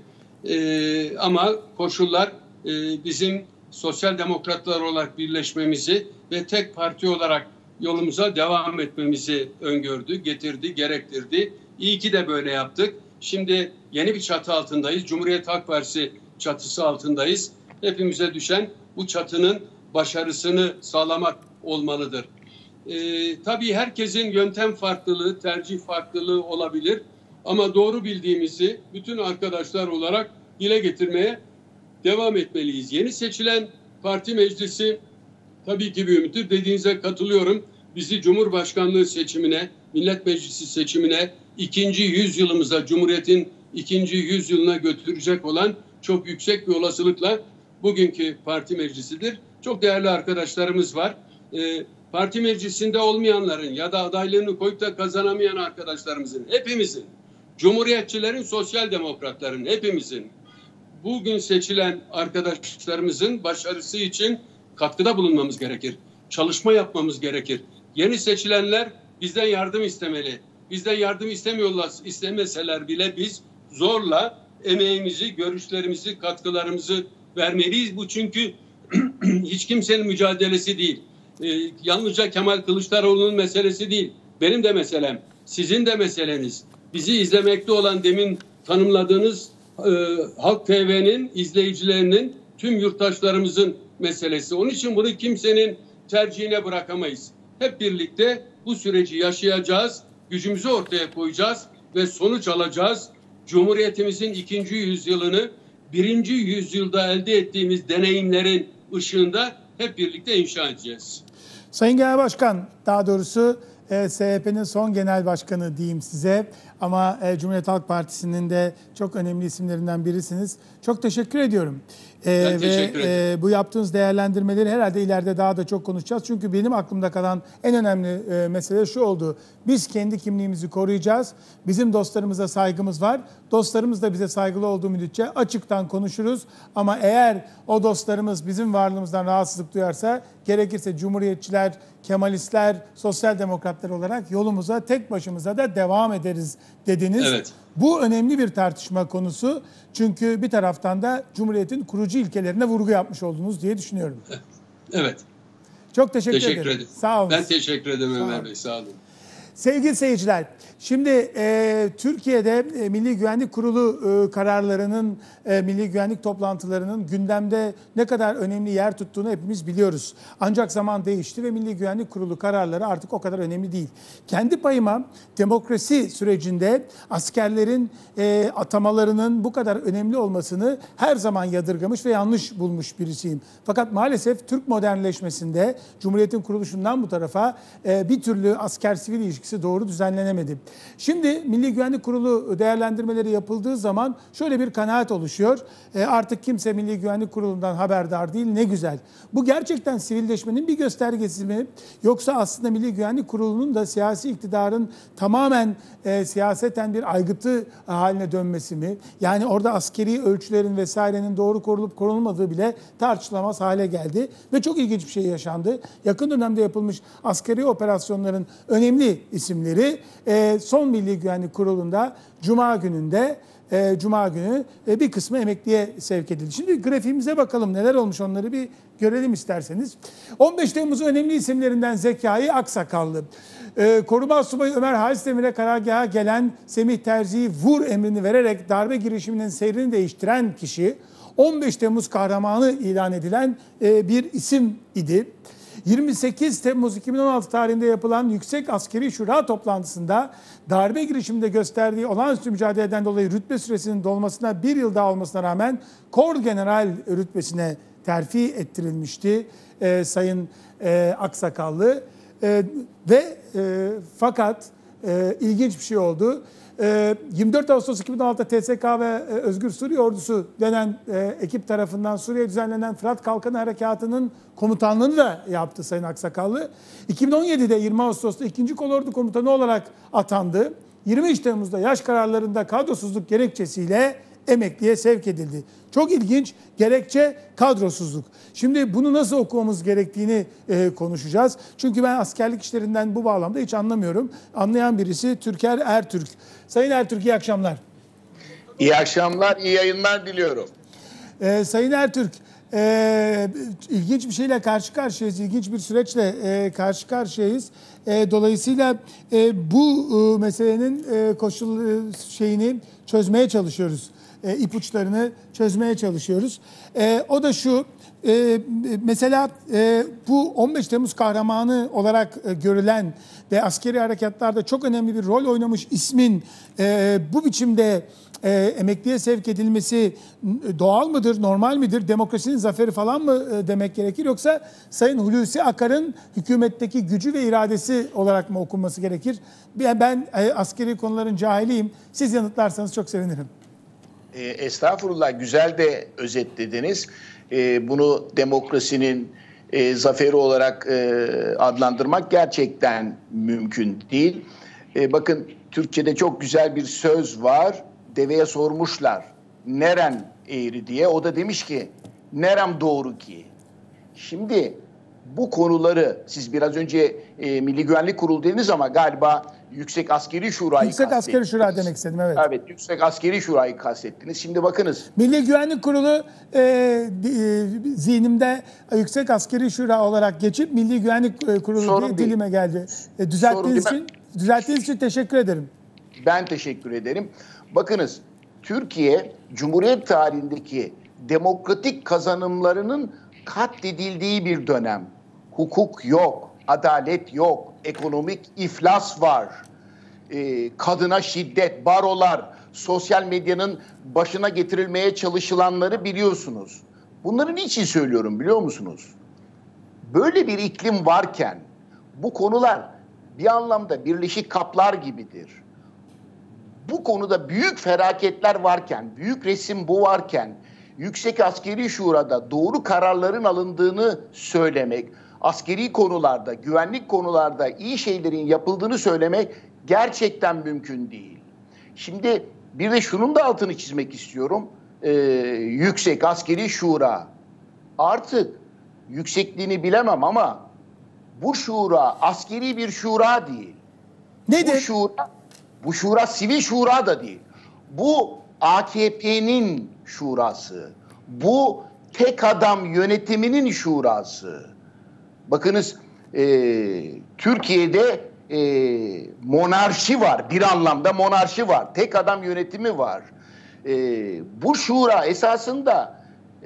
Ama koşullar bizim sosyal demokratlar olarak birleşmemizi ve tek parti olarak yolumuza devam etmemizi öngördü, getirdi, gerektirdi. İyi ki de böyle yaptık. Şimdi yeni bir çatı altındayız. Cumhuriyet Halk Partisi çatısı altındayız. Hepimize düşen bu çatının başarısını sağlamak olmalıdır. Tabii herkesin yöntem farklılığı, tercih farklılığı olabilir. Ama doğru bildiğimizi bütün arkadaşlar olarak dile getirmeye devam etmeliyiz. Yeni seçilen parti meclisi tabii ki bir ümittir. Dediğinize katılıyorum. Bizi Cumhurbaşkanlığı seçimine, Millet Meclisi seçimine, ikinci yüzyılımıza, Cumhuriyet'in ikinci yüzyılına götürecek olan çok yüksek bir olasılıkla bugünkü parti meclisidir. Çok değerli arkadaşlarımız var. Parti meclisinde olmayanların ya da adaylığını koyup da kazanamayan arkadaşlarımızın, hepimizin, Cumhuriyetçilerin, sosyal demokratların, hepimizin, bugün seçilen arkadaşlarımızın başarısı için katkıda bulunmamız gerekir. Çalışma yapmamız gerekir. Yeni seçilenler bizden yardım istemeli. Bizden yardım istemeseler bile biz zorla emeğimizi, görüşlerimizi, katkılarımızı vermeliyiz. Bu çünkü hiç kimsenin mücadelesi değil. Yalnızca Kemal Kılıçdaroğlu'nun meselesi değil. Benim de meselem, sizin de meseleniz. Bizi izlemekte olan demin tanımladığınız Halk TV'nin izleyicilerinin, tüm yurttaşlarımızın meselesi. Onun için bunu kimsenin tercihine bırakamayız. Hep birlikte bu süreci yaşayacağız, gücümüzü ortaya koyacağız ve sonuç alacağız. Cumhuriyetimizin ikinci yüzyılını birinci yüzyılda elde ettiğimiz deneyimlerin ışığında hep birlikte inşa edeceğiz. Sayın Genel Başkan, daha doğrusu CHP'nin son genel başkanı diyeyim size ama Cumhuriyet Halk Partisi'nin de çok önemli isimlerinden birisiniz. Çok teşekkür ediyorum. Ben teşekkür ederim. Bu yaptığınız değerlendirmeleri herhalde ileride daha da çok konuşacağız. Çünkü benim aklımda kalan en önemli mesele şu oldu. Biz kendi kimliğimizi koruyacağız. Bizim dostlarımıza saygımız var. Dostlarımız da bize saygılı olduğu müddetçe açıktan konuşuruz. Ama eğer o dostlarımız bizim varlığımızdan rahatsızlık duyarsa gerekirse Cumhuriyetçiler, Kemalistler, Sosyal Demokratlar olarak yolumuza tek başımıza da devam ederiz dediniz. Evet. Bu önemli bir tartışma konusu. Çünkü bir taraftan da Cumhuriyet'in kurucu ilkelerine vurgu yapmış oldunuz diye düşünüyorum. Evet. Çok teşekkür ederim. Ederim. Sağ olun. Ben teşekkür ederim Enver Bey. Sağ olun. Sevgili seyirciler, şimdi Türkiye'de Milli Güvenlik Kurulu kararlarının, milli güvenlik toplantılarının gündemde ne kadar önemli yer tuttuğunu hepimiz biliyoruz. Ancak zaman değişti ve Milli Güvenlik Kurulu kararları artık o kadar önemli değil. Kendi payıma demokrasi sürecinde askerlerin atamalarının bu kadar önemli olmasını her zaman yadırgamış ve yanlış bulmuş birisiyim. Fakat maalesef Türk modernleşmesinde Cumhuriyet'in kuruluşundan bu tarafa bir türlü asker-sivil ilişkisi doğru düzenlenemedi. Şimdi Milli Güvenlik Kurulu değerlendirmeleri yapıldığı zaman şöyle bir kanaat oluşuyor. Artık kimse Milli Güvenlik Kurulu'ndan haberdar değil, ne güzel. Bu gerçekten sivilleşmenin bir göstergesi mi? Yoksa aslında Milli Güvenlik Kurulu'nun da siyasi iktidarın tamamen siyaseten bir aygıtı haline dönmesi mi? Yani orada askeri ölçülerin vesairenin doğru korulup korunmadığı bile tartışılamaz hale geldi. Ve çok ilginç bir şey yaşandı. Yakın dönemde yapılmış askeri operasyonların önemli isimleri son Milli Güvenlik Kurulu'nda Cuma günü bir kısmı emekliye sevk edildi. Şimdi grafiğimize bakalım neler olmuş, onları bir görelim isterseniz. 15 Temmuz'un önemli isimlerinden Zekai Aksakallı. Koruma Asubayı Ömer Halis Demir'e karargaha gelen Semih Terzi'yi vur emrini vererek darbe girişiminin seyrini değiştiren kişi 15 Temmuz kahramanı ilan edilen bir isim idi. 28 Temmuz 2016 tarihinde yapılan Yüksek Askeri Şura toplantısında darbe girişiminde gösterdiği olağanüstü mücadeleden dolayı rütbe süresinin dolmasına bir yıl daha olmasına rağmen Kor General rütbesine terfi ettirilmişti Sayın Aksakallı. Fakat ilginç bir şey oldu. 24 Ağustos 2016'da TSK ve Özgür Suriye Ordusu denen ekip tarafından Suriye'ye düzenlenen Fırat Kalkanı Harekatı'nın komutanlığını da yaptı Sayın Aksakallı. 2017'de 20 Ağustos'ta 2. Kolordu Komutanı olarak atandı. 23 Temmuz'da yaş kararlarında kadrosuzluk gerekçesiyle emekliye sevk edildi. Çok ilginç, gerekçe kadrosuzluk. Şimdi bunu nasıl okumamız gerektiğini konuşacağız. Çünkü ben askerlik işlerinden bu bağlamda hiç anlamıyorum. Anlayan birisi Türker Ertürk. Sayın Ertürk, iyi akşamlar. İyi akşamlar, iyi yayınlar diliyorum. Sayın Ertürk, ilginç bir şeyle karşı karşıyayız, ilginç bir süreçle karşı karşıyayız. Dolayısıyla bu meselenin şeyini çözmeye çalışıyoruz. İpuçlarını çözmeye çalışıyoruz. O da şu, mesela bu 15 Temmuz kahramanı olarak görülen ve askeri harekatlarda çok önemli bir rol oynamış ismin bu biçimde emekliye sevk edilmesi doğal mıdır, normal midir, demokrasinin zaferi falan mı demek gerekir, yoksa Sayın Hulusi Akar'ın hükümetteki gücü ve iradesi olarak mı okunması gerekir? Ben askeri konuların cahiliyim. Siz yanıtlarsanız çok sevinirim. Estağfurullah, güzel de özetlediniz. Bunu demokrasinin zaferi olarak adlandırmak gerçekten mümkün değil. Bakın, Türkçe'de çok güzel bir söz var. Deveye sormuşlar, neren eğri diye. O da demiş ki, nerem doğru ki? Şimdi bu konuları siz biraz önce Milli Güvenlik Kurulu dediniz ama galiba Yüksek Askeri Şura'yı Yüksek Askeri Şura demek istedim, evet. Evet, Yüksek Askeri Şura'yı kastettiniz. Şimdi bakınız. Milli Güvenlik Kurulu zihnimde Yüksek Askeri Şura olarak geçip Milli Güvenlik Kurulu diye dilime geldi. Düzelttiğiniz için teşekkür ederim. Ben teşekkür ederim. Bakınız, Türkiye Cumhuriyet tarihindeki demokratik kazanımlarının katledildiği bir dönem. Hukuk yok, adalet yok, ekonomik iflas var. Kadına şiddet, barolar, sosyal medyanın başına getirilmeye çalışılanları biliyorsunuz. Bunları niçin söylüyorum biliyor musunuz? Böyle bir iklim varken bu konular bir anlamda Birleşik Kaplar gibidir. Bu konuda büyük felaketler varken, büyük resim bu varken, Yüksek Askeri Şura'da doğru kararların alındığını söylemek, askeri konularda, güvenlik konularda iyi şeylerin yapıldığını söylemek gerçekten mümkün değil. Şimdi bir de şunun da altını çizmek istiyorum. Yüksek Askeri Şura. Artık yüksekliğini bilemem ama bu şura askeri bir şura değil. Nedir? Bu şura sivil şura da değil. Bu AKP'nin şurası. Bu tek adam yönetiminin şurası. Bakınız, Türkiye'de monarşi var. Bir anlamda monarşi var. Tek adam yönetimi var. Bu şura esasında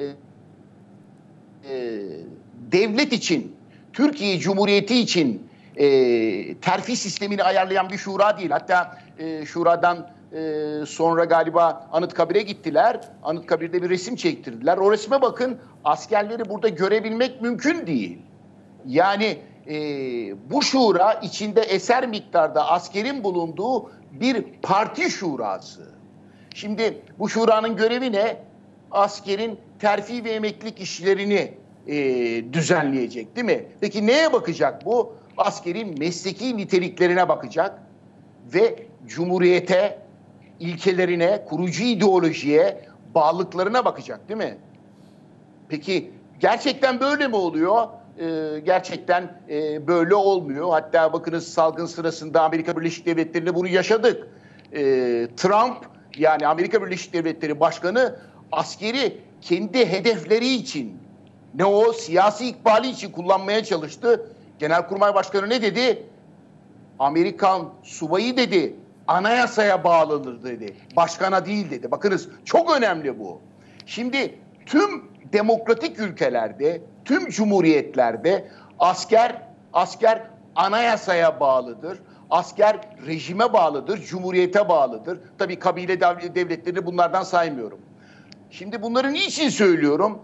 devlet için, Türkiye Cumhuriyeti için terfi sistemini ayarlayan bir şura değil. Hatta şuradan sonra galiba Anıtkabir'e gittiler. Anıtkabir'de bir resim çektirdiler. O resme bakın, askerleri burada görebilmek mümkün değil. Yani bu şura içinde eser miktarda askerin bulunduğu bir parti şurası. Şimdi bu şuranın görevi ne? Askerin terfi ve emeklilik işlerini düzenleyecek, değil mi? Peki neye bakacak bu? Askerin mesleki niteliklerine bakacak ve Cumhuriyete, ilkelerine, kurucu ideolojiye, bağlılıklarına bakacak, değil mi? Peki gerçekten böyle mi oluyor? Gerçekten böyle olmuyor. Hatta bakınız, salgın sırasında Amerika Birleşik Devletleri'nde bunu yaşadık. Trump, yani Amerika Birleşik Devletleri Başkanı, askeri kendi hedefleri için, ne o siyasi ikbali için kullanmaya çalıştı. Genelkurmay Başkanı ne dedi? Amerikan subayı dedi, anayasaya bağlıdır dedi. Başkana değil dedi. Bakınız, çok önemli bu. Şimdi tüm demokratik ülkelerde, tüm cumhuriyetlerde asker anayasaya bağlıdır. Asker rejime bağlıdır, cumhuriyete bağlıdır. Tabii kabile devletlerini bunlardan saymıyorum. Şimdi bunları niçin söylüyorum?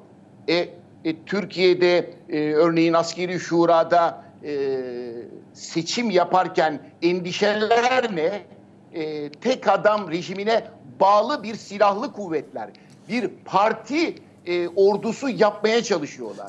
Türkiye'de örneğin askeri şurada seçim yaparken endişeler ne? Tek adam rejimine bağlı bir silahlı kuvvetler, bir parti ordusu yapmaya çalışıyorlar.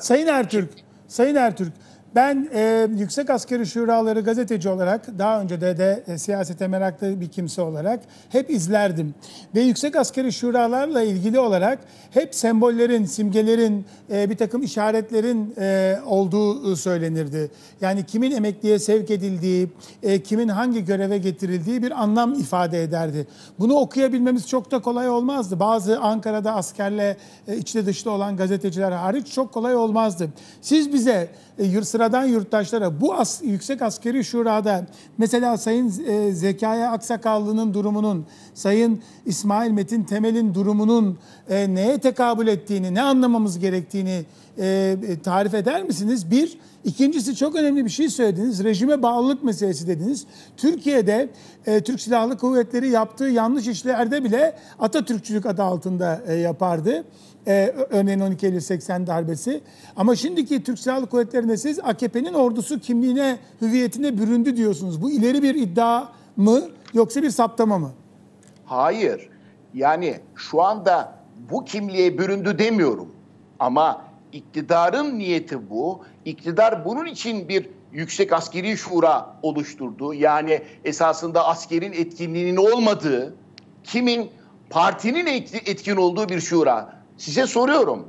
Sayın Ertürk, ben Yüksek Askeri Şuraları gazeteci olarak, daha önce de siyasete meraklı bir kimse olarak hep izlerdim. Ve Yüksek Askeri Şuralarla ilgili olarak hep sembollerin, simgelerin, bir takım işaretlerin olduğu söylenirdi. Yani kimin emekliye sevk edildiği, kimin hangi göreve getirildiği bir anlam ifade ederdi. Bunu okuyabilmemiz çok da kolay olmazdı. Bazı Ankara'da askerle içli dışlı olan gazeteciler hariç çok kolay olmazdı. Siz bize sıradan yurttaşlara bu Yüksek Askeri Şura'da mesela Sayın Zekai Aksakallı'nın durumunun, Sayın İsmail Metin Temel'in durumunun neye tekabül ettiğini, ne anlamamız gerektiğini tarif eder misiniz? Bir. İkincisi, çok önemli bir şey söylediniz. Rejime bağlılık meselesi dediniz. Türkiye'de Türk Silahlı Kuvvetleri yaptığı yanlış işlerde bile Atatürkçülük adı altında yapardı. Örneğin 12 Eylül 80 darbesi. Ama şimdiki Türk Silahlı Kuvvetleri'nde siz AKP'nin ordusu kimliğine, hüviyetine büründü diyorsunuz. Bu ileri bir iddia mı yoksa bir saptama mı? Hayır. Yani şu anda bu kimliğe büründü demiyorum. Ama iktidarın niyeti bu. İktidar bunun için bir Yüksek Askeri Şura oluşturdu. Yani esasında askerin etkinliğinin olmadığı, kimin partinin etkin olduğu bir şura. Size soruyorum.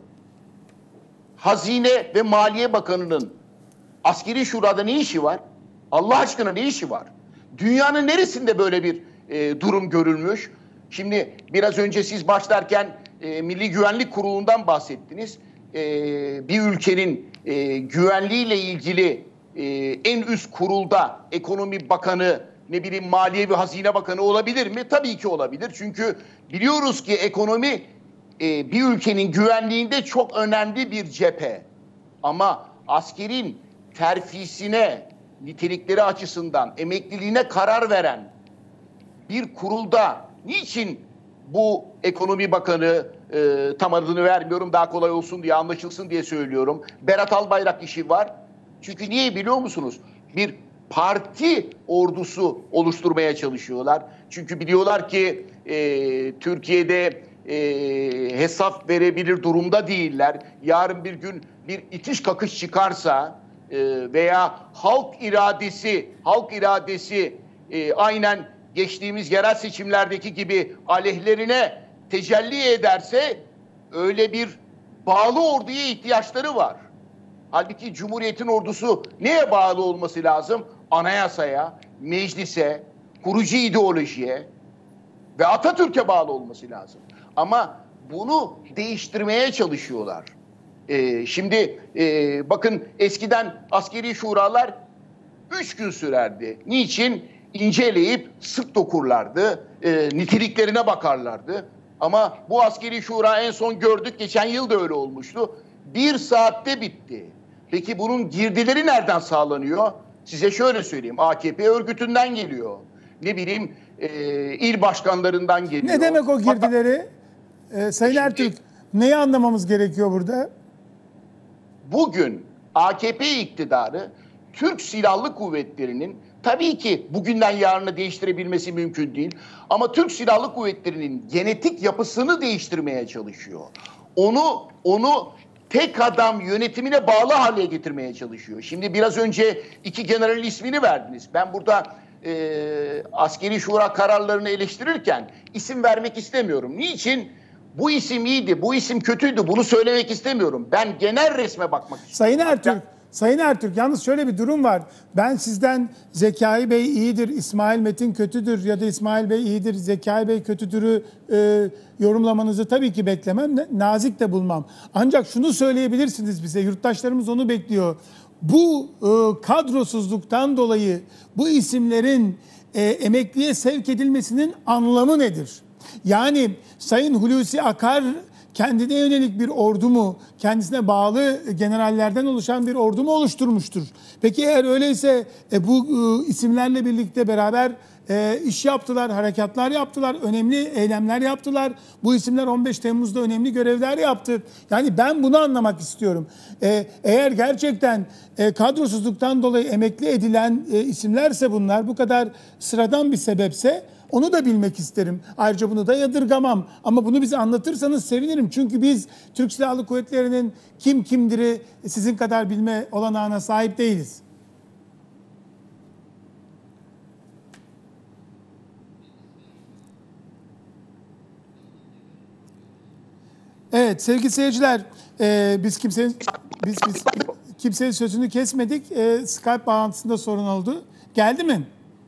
Hazine ve Maliye Bakanı'nın Askeri Şura'da ne işi var? Allah aşkına ne işi var? Dünyanın neresinde böyle bir durum görülmüş? Şimdi biraz önce siz başlarken Milli Güvenlik Kurulu'ndan bahsettiniz. Bir ülkenin güvenliğiyle ilgili en üst kurulda Ekonomi Bakanı, ne bileyim Maliye ve Hazine Bakanı olabilir mi? Tabii ki olabilir. Çünkü biliyoruz ki ekonomi bir ülkenin güvenliğinde çok önemli bir cephe. Ama askerin terfisine, nitelikleri açısından emekliliğine karar veren bir kurulda niçin bu Ekonomi Bakanı, tam adını vermiyorum daha kolay olsun diye, anlaşılsın diye söylüyorum, Berat Albayrak işi var? Çünkü niye biliyor musunuz? Bir parti ordusu oluşturmaya çalışıyorlar. Çünkü biliyorlar ki Türkiye'de hesap verebilir durumda değiller. Yarın bir gün bir itiş kakış çıkarsa veya halk iradesi aynen geçtiğimiz yerel seçimlerdeki gibi aleyhlerine tecelli ederse öyle bir bağlı orduya ihtiyaçları var. Halbuki Cumhuriyet'in ordusu neye bağlı olması lazım? Anayasaya, meclise, kurucu ideolojiye ve Atatürk'e bağlı olması lazım. Ama bunu değiştirmeye çalışıyorlar. Şimdi bakın, eskiden askeri şuralar 3 gün sürerdi. Niçin? İnceleyip sık dokurlardı, niteliklerine bakarlardı. Ama bu askeri şura en son gördük, geçen yıl da öyle olmuştu. 1 saatte bitti. Peki bunun girdileri nereden sağlanıyor? Size şöyle söyleyeyim, AKP örgütünden geliyor. Ne bileyim, il başkanlarından geliyor. Ne demek o girdileri? Sayın Ertürk, neyi anlamamız gerekiyor burada? Bugün AKP iktidarı Türk Silahlı Kuvvetleri'nin, tabii ki bugünden yarına değiştirebilmesi mümkün değil, ama Türk Silahlı Kuvvetleri'nin genetik yapısını değiştirmeye çalışıyor. Onu tek adam yönetimine bağlı hale getirmeye çalışıyor. Şimdi biraz önce 2 generalin ismini verdiniz. Ben burada askeri şura kararlarını eleştirirken isim vermek istemiyorum. Niçin? Bu isim iyiydi, bu isim kötüydü, bunu söylemek istemiyorum. Ben genel resme bakmak istiyorum. Sayın Ertürk, yalnız şöyle bir durum var. Ben sizden Zekai Bey iyidir, İsmail Metin kötüdür ya da İsmail Bey iyidir, Zekai Bey kötüdür'ü yorumlamanızı tabii ki beklemem, nazik de bulmam. Ancak şunu söyleyebilirsiniz bize, yurttaşlarımız onu bekliyor. Bu kadrosuzluktan dolayı bu isimlerin emekliye sevk edilmesinin anlamı nedir? Yani Sayın Hulusi Akar kendine yönelik bir ordu mu, kendisine bağlı generallerden oluşan bir ordu mu oluşturmuştur? Peki eğer öyleyse bu isimlerle birlikte beraber iş yaptılar, harekatlar yaptılar, önemli eylemler yaptılar. Bu isimler 15 Temmuz'da önemli görevler yaptı. Yani ben bunu anlamak istiyorum. Eğer gerçekten kadrosuzluktan dolayı emekli edilen isimlerse bunlar, bu kadar sıradan bir sebepse, onu da bilmek isterim. Ayrıca bunu da yadırgamam. Ama bunu bize anlatırsanız sevinirim. Çünkü biz Türk Silahlı Kuvvetleri'nin kim kimdir'i sizin kadar bilme olanağına sahip değiliz. Evet sevgili seyirciler, biz kimsenin sözünü kesmedik. Skype bağlantısında sorun oldu. Geldi mi?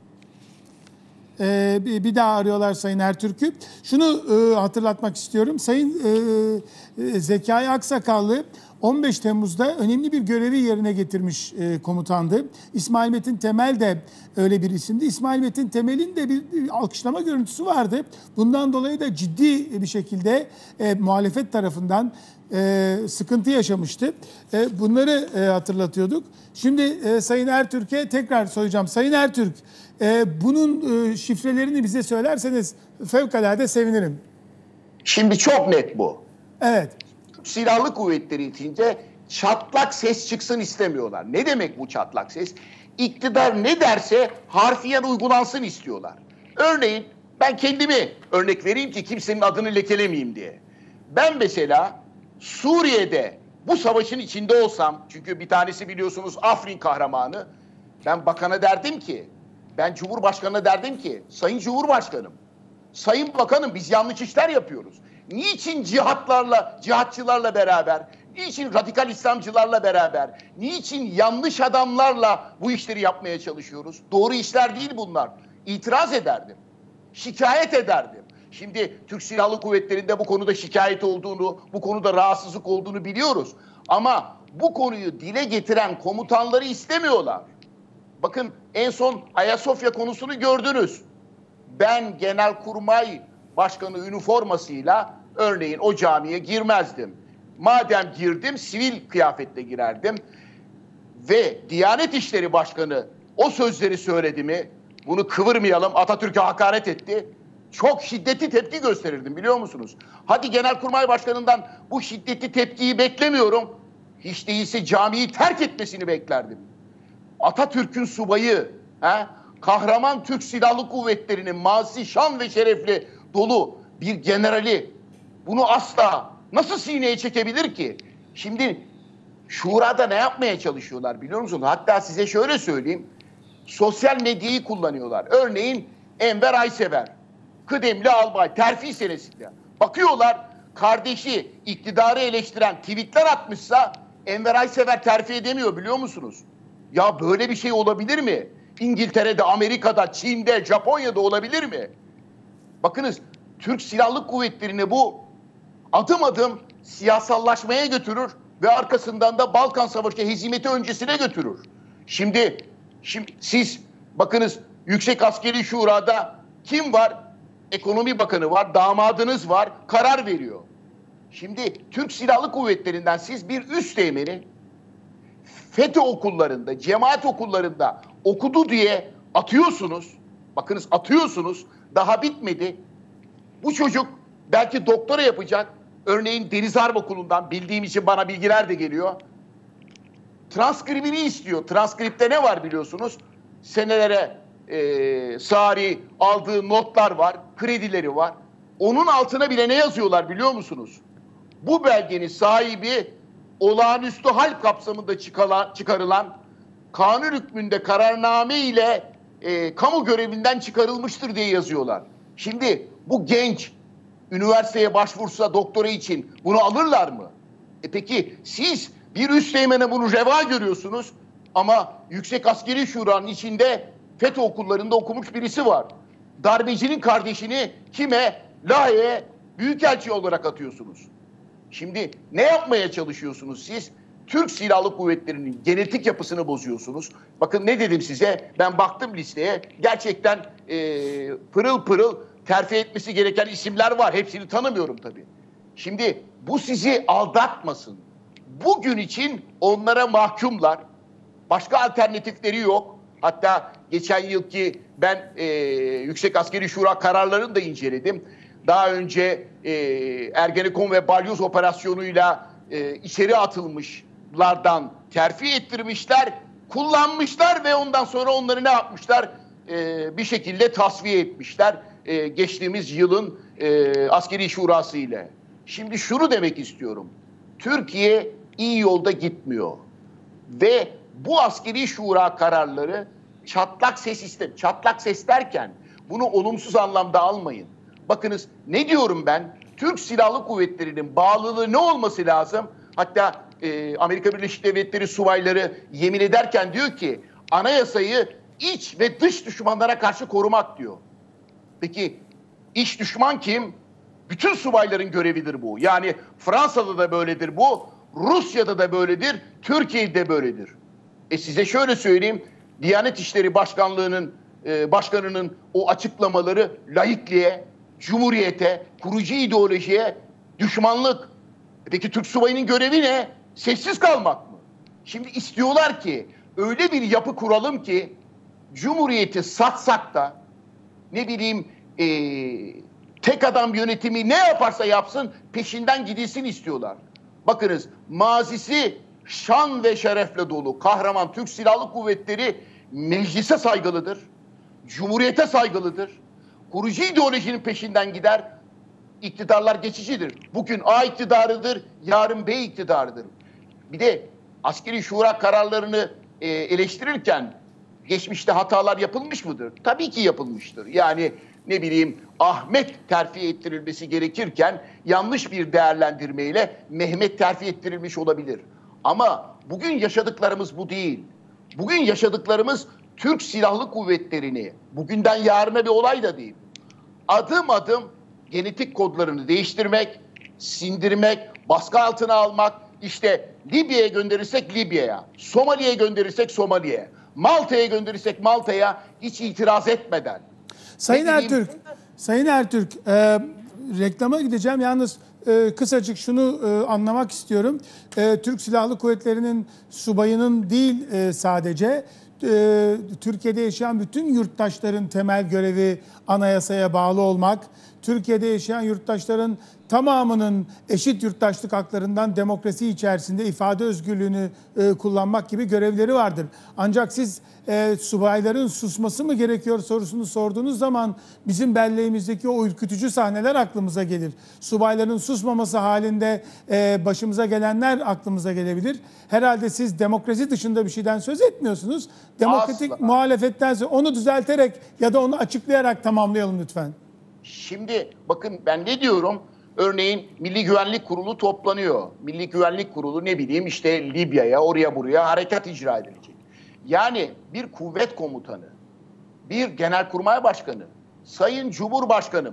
Bir daha arıyorlar Sayın Ertürk'ü. Şunu hatırlatmak istiyorum. Sayın Zekai Aksakallı 15 Temmuz'da önemli bir görevi yerine getirmiş komutandı. İsmail Metin Temel de öyle bir isimdi. İsmail Metin Temel'in de bir alkışlama görüntüsü vardı. Bundan dolayı da ciddi bir şekilde muhalefet tarafından sıkıntı yaşamıştı. Bunları hatırlatıyorduk. Şimdi Sayın Ertürk'e tekrar soracağım. Sayın Ertürk, bunun şifrelerini bize söylerseniz fevkalade sevinirim. Şimdi çok net bu. Evet. Silahlı kuvvetleri içinde çatlak ses çıksın istemiyorlar. Ne demek bu çatlak ses? İktidar ne derse harfiyen uygulansın istiyorlar. Örneğin ben kendimi örnek vereyim ki kimsenin adını lekelemeyeyim diye. Ben mesela Suriye'de bu savaşın içinde olsam, çünkü bir tanesi biliyorsunuz Afrin kahramanı, ben bakana derdim ki, ben Cumhurbaşkanı'na derdim ki, Sayın Cumhurbaşkanım, Sayın Bakanım biz yanlış işler yapıyoruz. Niçin cihatçılarla beraber, niçin radikal İslamcılarla beraber, niçin yanlış adamlarla bu işleri yapmaya çalışıyoruz? Doğru işler değil bunlar. İtiraz ederdim, şikayet ederdim. Şimdi Türk Silahlı Kuvvetleri'nde bu konuda şikayet olduğunu, bu konuda rahatsızlık olduğunu biliyoruz. Ama bu konuyu dile getiren komutanları istemiyorlar. Bakın en son Ayasofya konusunu gördünüz. Ben Genelkurmay Başkanı üniformasıyla örneğin o camiye girmezdim. Madem girdim sivil kıyafetle girerdim. Ve Diyanet İşleri Başkanı o sözleri söyledi mi, bunu kıvırmayalım, Atatürk'e hakaret etti, çok şiddetli tepki gösterirdim biliyor musunuz? Hadi Genelkurmay Başkanı'ndan bu şiddetli tepkiyi beklemiyorum. Hiç değilse camiyi terk etmesini beklerdim. Atatürk'ün subayı, kahraman Türk Silahlı Kuvvetleri'nin mazisi şan ve şerefli dolu bir generali bunu asla nasıl sineye çekebilir ki? Şimdi şurada ne yapmaya çalışıyorlar biliyor musunuz? Hatta size şöyle söyleyeyim. Sosyal medyayı kullanıyorlar. Örneğin Enver Aysever, kıdemli albay, terfi senesinde. Bakıyorlar kardeşi iktidarı eleştiren tweetler atmışsa Enver Aysever terfi edemiyor biliyor musunuz? Ya böyle bir şey olabilir mi? İngiltere'de, Amerika'da, Çin'de, Japonya'da olabilir mi? Bakınız Türk Silahlı Kuvvetleri'ni bu adım adım siyasallaşmaya götürür ve arkasından da Balkan Savaşı hezimeti öncesine götürür. Şimdi Şimdi siz bakınız, Yüksek Askeri Şura'da kim var? Ekonomi Bakanı var, damadınız var, karar veriyor. Şimdi Türk Silahlı Kuvvetleri'nden siz bir üsteğmeni FETÖ okullarında, cemaat okullarında okudu diye atıyorsunuz. Bakınız, atıyorsunuz. Daha bitmedi. Bu çocuk belki doktora yapacak. Örneğin Deniz Harp Okulu'ndan, bildiğim için bana bilgiler de geliyor. Transkribini istiyor. Transkripte ne var biliyorsunuz? Senelere sari aldığı notlar var, kredileri var. Onun altına bile ne yazıyorlar biliyor musunuz? Bu belgenin sahibi olağanüstü hal kapsamında çıkarılan kanun hükmünde kararname ile kamu görevinden çıkarılmıştır diye yazıyorlar. Şimdi bu genç üniversiteye başvursa doktora için bunu alırlar mı? Peki siz bir üsteğmene bunu reva görüyorsunuz ama Yüksek Askeri Şura'nın içinde FETÖ okullarında okumuş birisi var. Darbecinin kardeşini kime? Lahey'e büyükelçi olarak atıyorsunuz. Şimdi ne yapmaya çalışıyorsunuz siz? Türk Silahlı Kuvvetleri'nin genetik yapısını bozuyorsunuz. Bakın ne dedim size? Ben baktım listeye. Gerçekten pırıl pırıl terfi etmesi gereken isimler var. Hepsini tanımıyorum tabii. Şimdi bu sizi aldatmasın. Bugün için onlara mahkumlar. Başka alternatifleri yok. Hatta geçen yılki ben Yüksek Askeri Şura kararlarını da inceledim. Daha önce Ergenekon ve Balyoz operasyonuyla içeri atılmışlardan terfi ettirmişler, kullanmışlar ve ondan sonra onları ne yapmışlar? Bir şekilde tasfiye etmişler geçtiğimiz yılın askeri şurası ile. Şimdi şunu demek istiyorum. Türkiye iyi yolda gitmiyor. Ve bu askeri şura kararları çatlak ses ister. Çatlak ses derken bunu olumsuz anlamda almayın. Bakınız ne diyorum ben? Türk Silahlı Kuvvetleri'nin bağlılığı ne olması lazım? Hatta Amerika Birleşik Devletleri subayları yemin ederken diyor ki anayasayı iç ve dış düşmanlara karşı korumak diyor. Peki iç düşman kim? Bütün subayların görevidir bu. Yani Fransa'da da böyledir bu, Rusya'da da böyledir, Türkiye'de de böyledir. Size şöyle söyleyeyim, Diyanet İşleri Başkanlığı'nın başkanının o açıklamaları laikliğe, cumhuriyete, kurucu ideolojiye düşmanlık. Peki Türk subayının görevi ne? Sessiz kalmak mı? Şimdi istiyorlar ki öyle bir yapı kuralım ki cumhuriyeti satsak da ne bileyim tek adam yönetimi ne yaparsa yapsın peşinden gidilsin istiyorlar. Bakınız mazisi şan ve şerefle dolu kahraman Türk Silahlı Kuvvetleri meclise saygılıdır, cumhuriyete saygılıdır, kurucu ideolojinin peşinden gider. İktidarlar geçicidir. Bugün A iktidarıdır, yarın B iktidarıdır. Bir de askeri şura kararlarını eleştirirken geçmişte hatalar yapılmış mıdır? Tabii ki yapılmıştır. Yani ne bileyim Ahmet terfi ettirilmesi gerekirken yanlış bir değerlendirmeyle Mehmet terfi ettirilmiş olabilir. Ama bugün yaşadıklarımız bu değil. Bugün yaşadıklarımız Türk Silahlı Kuvvetleri'ni, bugünden yarına bir olay da değil, adım adım genetik kodlarını değiştirmek, sindirmek, baskı altına almak, işte Libya'ya gönderirsek Libya'ya, Somali'ye gönderirsek Somali'ye, Malta'ya gönderirsek Malta'ya hiç itiraz etmeden. Sayın Ertürk, reklama gideceğim. Yalnız kısacık şunu anlamak istiyorum. Türk Silahlı Kuvvetleri'nin subayının değil sadece Türkiye'de yaşayan bütün yurttaşların temel görevi anayasaya bağlı olmak. Türkiye'de yaşayan yurttaşların tamamının eşit yurttaşlık haklarından demokrasi içerisinde ifade özgürlüğünü kullanmak gibi görevleri vardır. Ancak siz subayların susması mı gerekiyor sorusunu sorduğunuz zaman bizim belleğimizdeki o ürkütücü sahneler aklımıza gelir. Subayların susmaması halinde başımıza gelenler aklımıza gelebilir. Herhalde siz demokrasi dışında bir şeyden söz etmiyorsunuz. Demokratik asla muhalefetten onu düzelterek ya da onu açıklayarak tamamlayalım lütfen. Şimdi bakın ben ne diyorum? Örneğin Milli Güvenlik Kurulu toplanıyor. Milli Güvenlik Kurulu ne bileyim işte Libya'ya, oraya buraya harekat icra edilecek. Yani bir kuvvet komutanı, bir genelkurmay başkanı, Sayın Cumhurbaşkanım,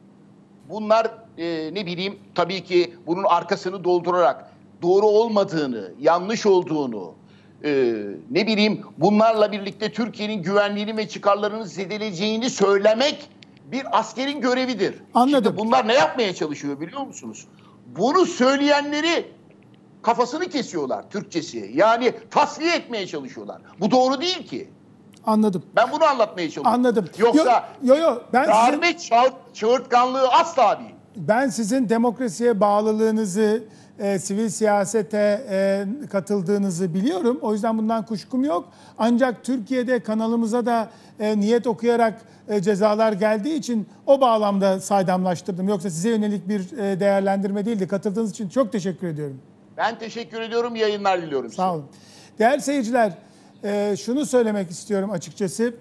bunlar ne bileyim tabii ki bunun arkasını doldurarak doğru olmadığını, yanlış olduğunu, ne bileyim bunlarla birlikte Türkiye'nin güvenliğini ve çıkarlarını zedeleyeceğini söylemek bir askerin görevidir. Anladım. Şimdi bunlar ne yapmaya çalışıyor biliyor musunuz? Bunu söyleyenleri kafasını kesiyorlar, Türkçesi. Yani tasfiye etmeye çalışıyorlar. Bu doğru değil ki. Anladım. Ben bunu anlatmaya çalışıyorum. Anladım. Yoksa Ben darbe çığırtkanlığı asla değil. Ben sizin demokrasiye bağlılığınızı, sivil siyasete katıldığınızı biliyorum. O yüzden bundan kuşkum yok. Ancak Türkiye'de kanalımıza da niyet okuyarak cezalar geldiği için o bağlamda saydamlaştırdım. Yoksa size yönelik bir değerlendirme değildi. Katıldığınız için çok teşekkür ediyorum. Ben teşekkür ediyorum. Yayınlar diliyorum size. Sağ olun. Değerli seyirciler, şunu söylemek istiyorum açıkçası.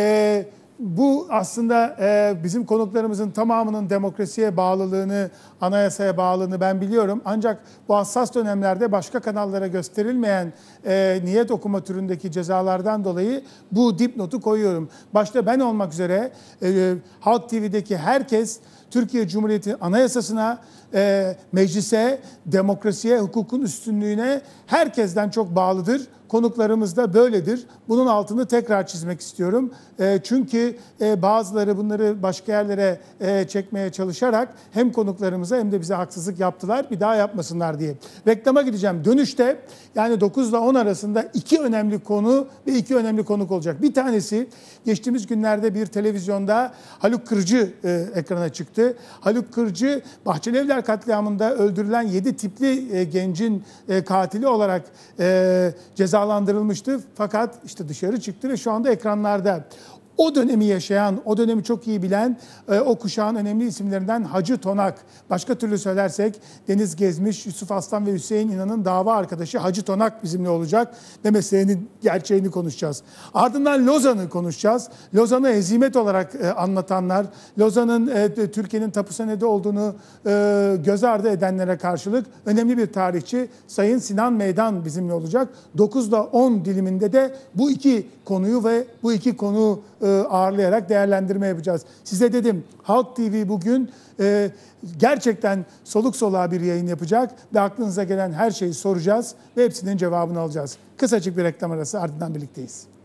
Bu aslında bizim konuklarımızın tamamının demokrasiye bağlılığını, anayasaya bağlılığını ben biliyorum. Ancak bu hassas dönemlerde başka kanallara gösterilmeyen niyet okuma türündeki cezalardan dolayı bu dipnotu koyuyorum. Başta ben olmak üzere Halk TV'deki herkes Türkiye Cumhuriyeti Anayasası'na, meclise, demokrasiye, hukukun üstünlüğüne herkesten çok bağlıdır. Konuklarımız da böyledir. Bunun altını tekrar çizmek istiyorum. Çünkü bazıları bunları başka yerlere çekmeye çalışarak hem konuklarımıza hem de bize haksızlık yaptılar. Bir daha yapmasınlar diye. Reklama gideceğim. Dönüşte yani 9 ile 10 arasında 2 önemli konu ve 2 önemli konuk olacak. Bir tanesi geçtiğimiz günlerde bir televizyonda Haluk Kırcı ekrana çıktı. Haluk Kırcı Bahçelievler katliamında öldürülen 7 tipli gencin katili olarak cezalandırılmıştı. Fakat işte dışarı çıktı ve şu anda ekranlarda. O dönemi yaşayan, o dönemi çok iyi bilen o kuşağın önemli isimlerinden Hacı Tonak. Başka türlü söylersek Deniz Gezmiş, Yusuf Aslan ve Hüseyin İnan'ın dava arkadaşı Hacı Tonak bizimle olacak ve meselenin gerçeğini konuşacağız. Ardından Lozan'ı konuşacağız. Lozan'ı hezimet olarak anlatanlar, Lozan'ın Türkiye'nin tapusenedi olduğunu göz ardı edenlere karşılık önemli bir tarihçi Sayın Sinan Meydan bizimle olacak. 9 ile 10 diliminde de bu iki konuyu ve bu iki konu ağırlayarak değerlendirme yapacağız. Size dedim Halk TV bugün gerçekten soluk soluğa bir yayın yapacak ve aklınıza gelen her şeyi soracağız ve hepsinin cevabını alacağız. Kısacık bir reklam arası ardından birlikteyiz.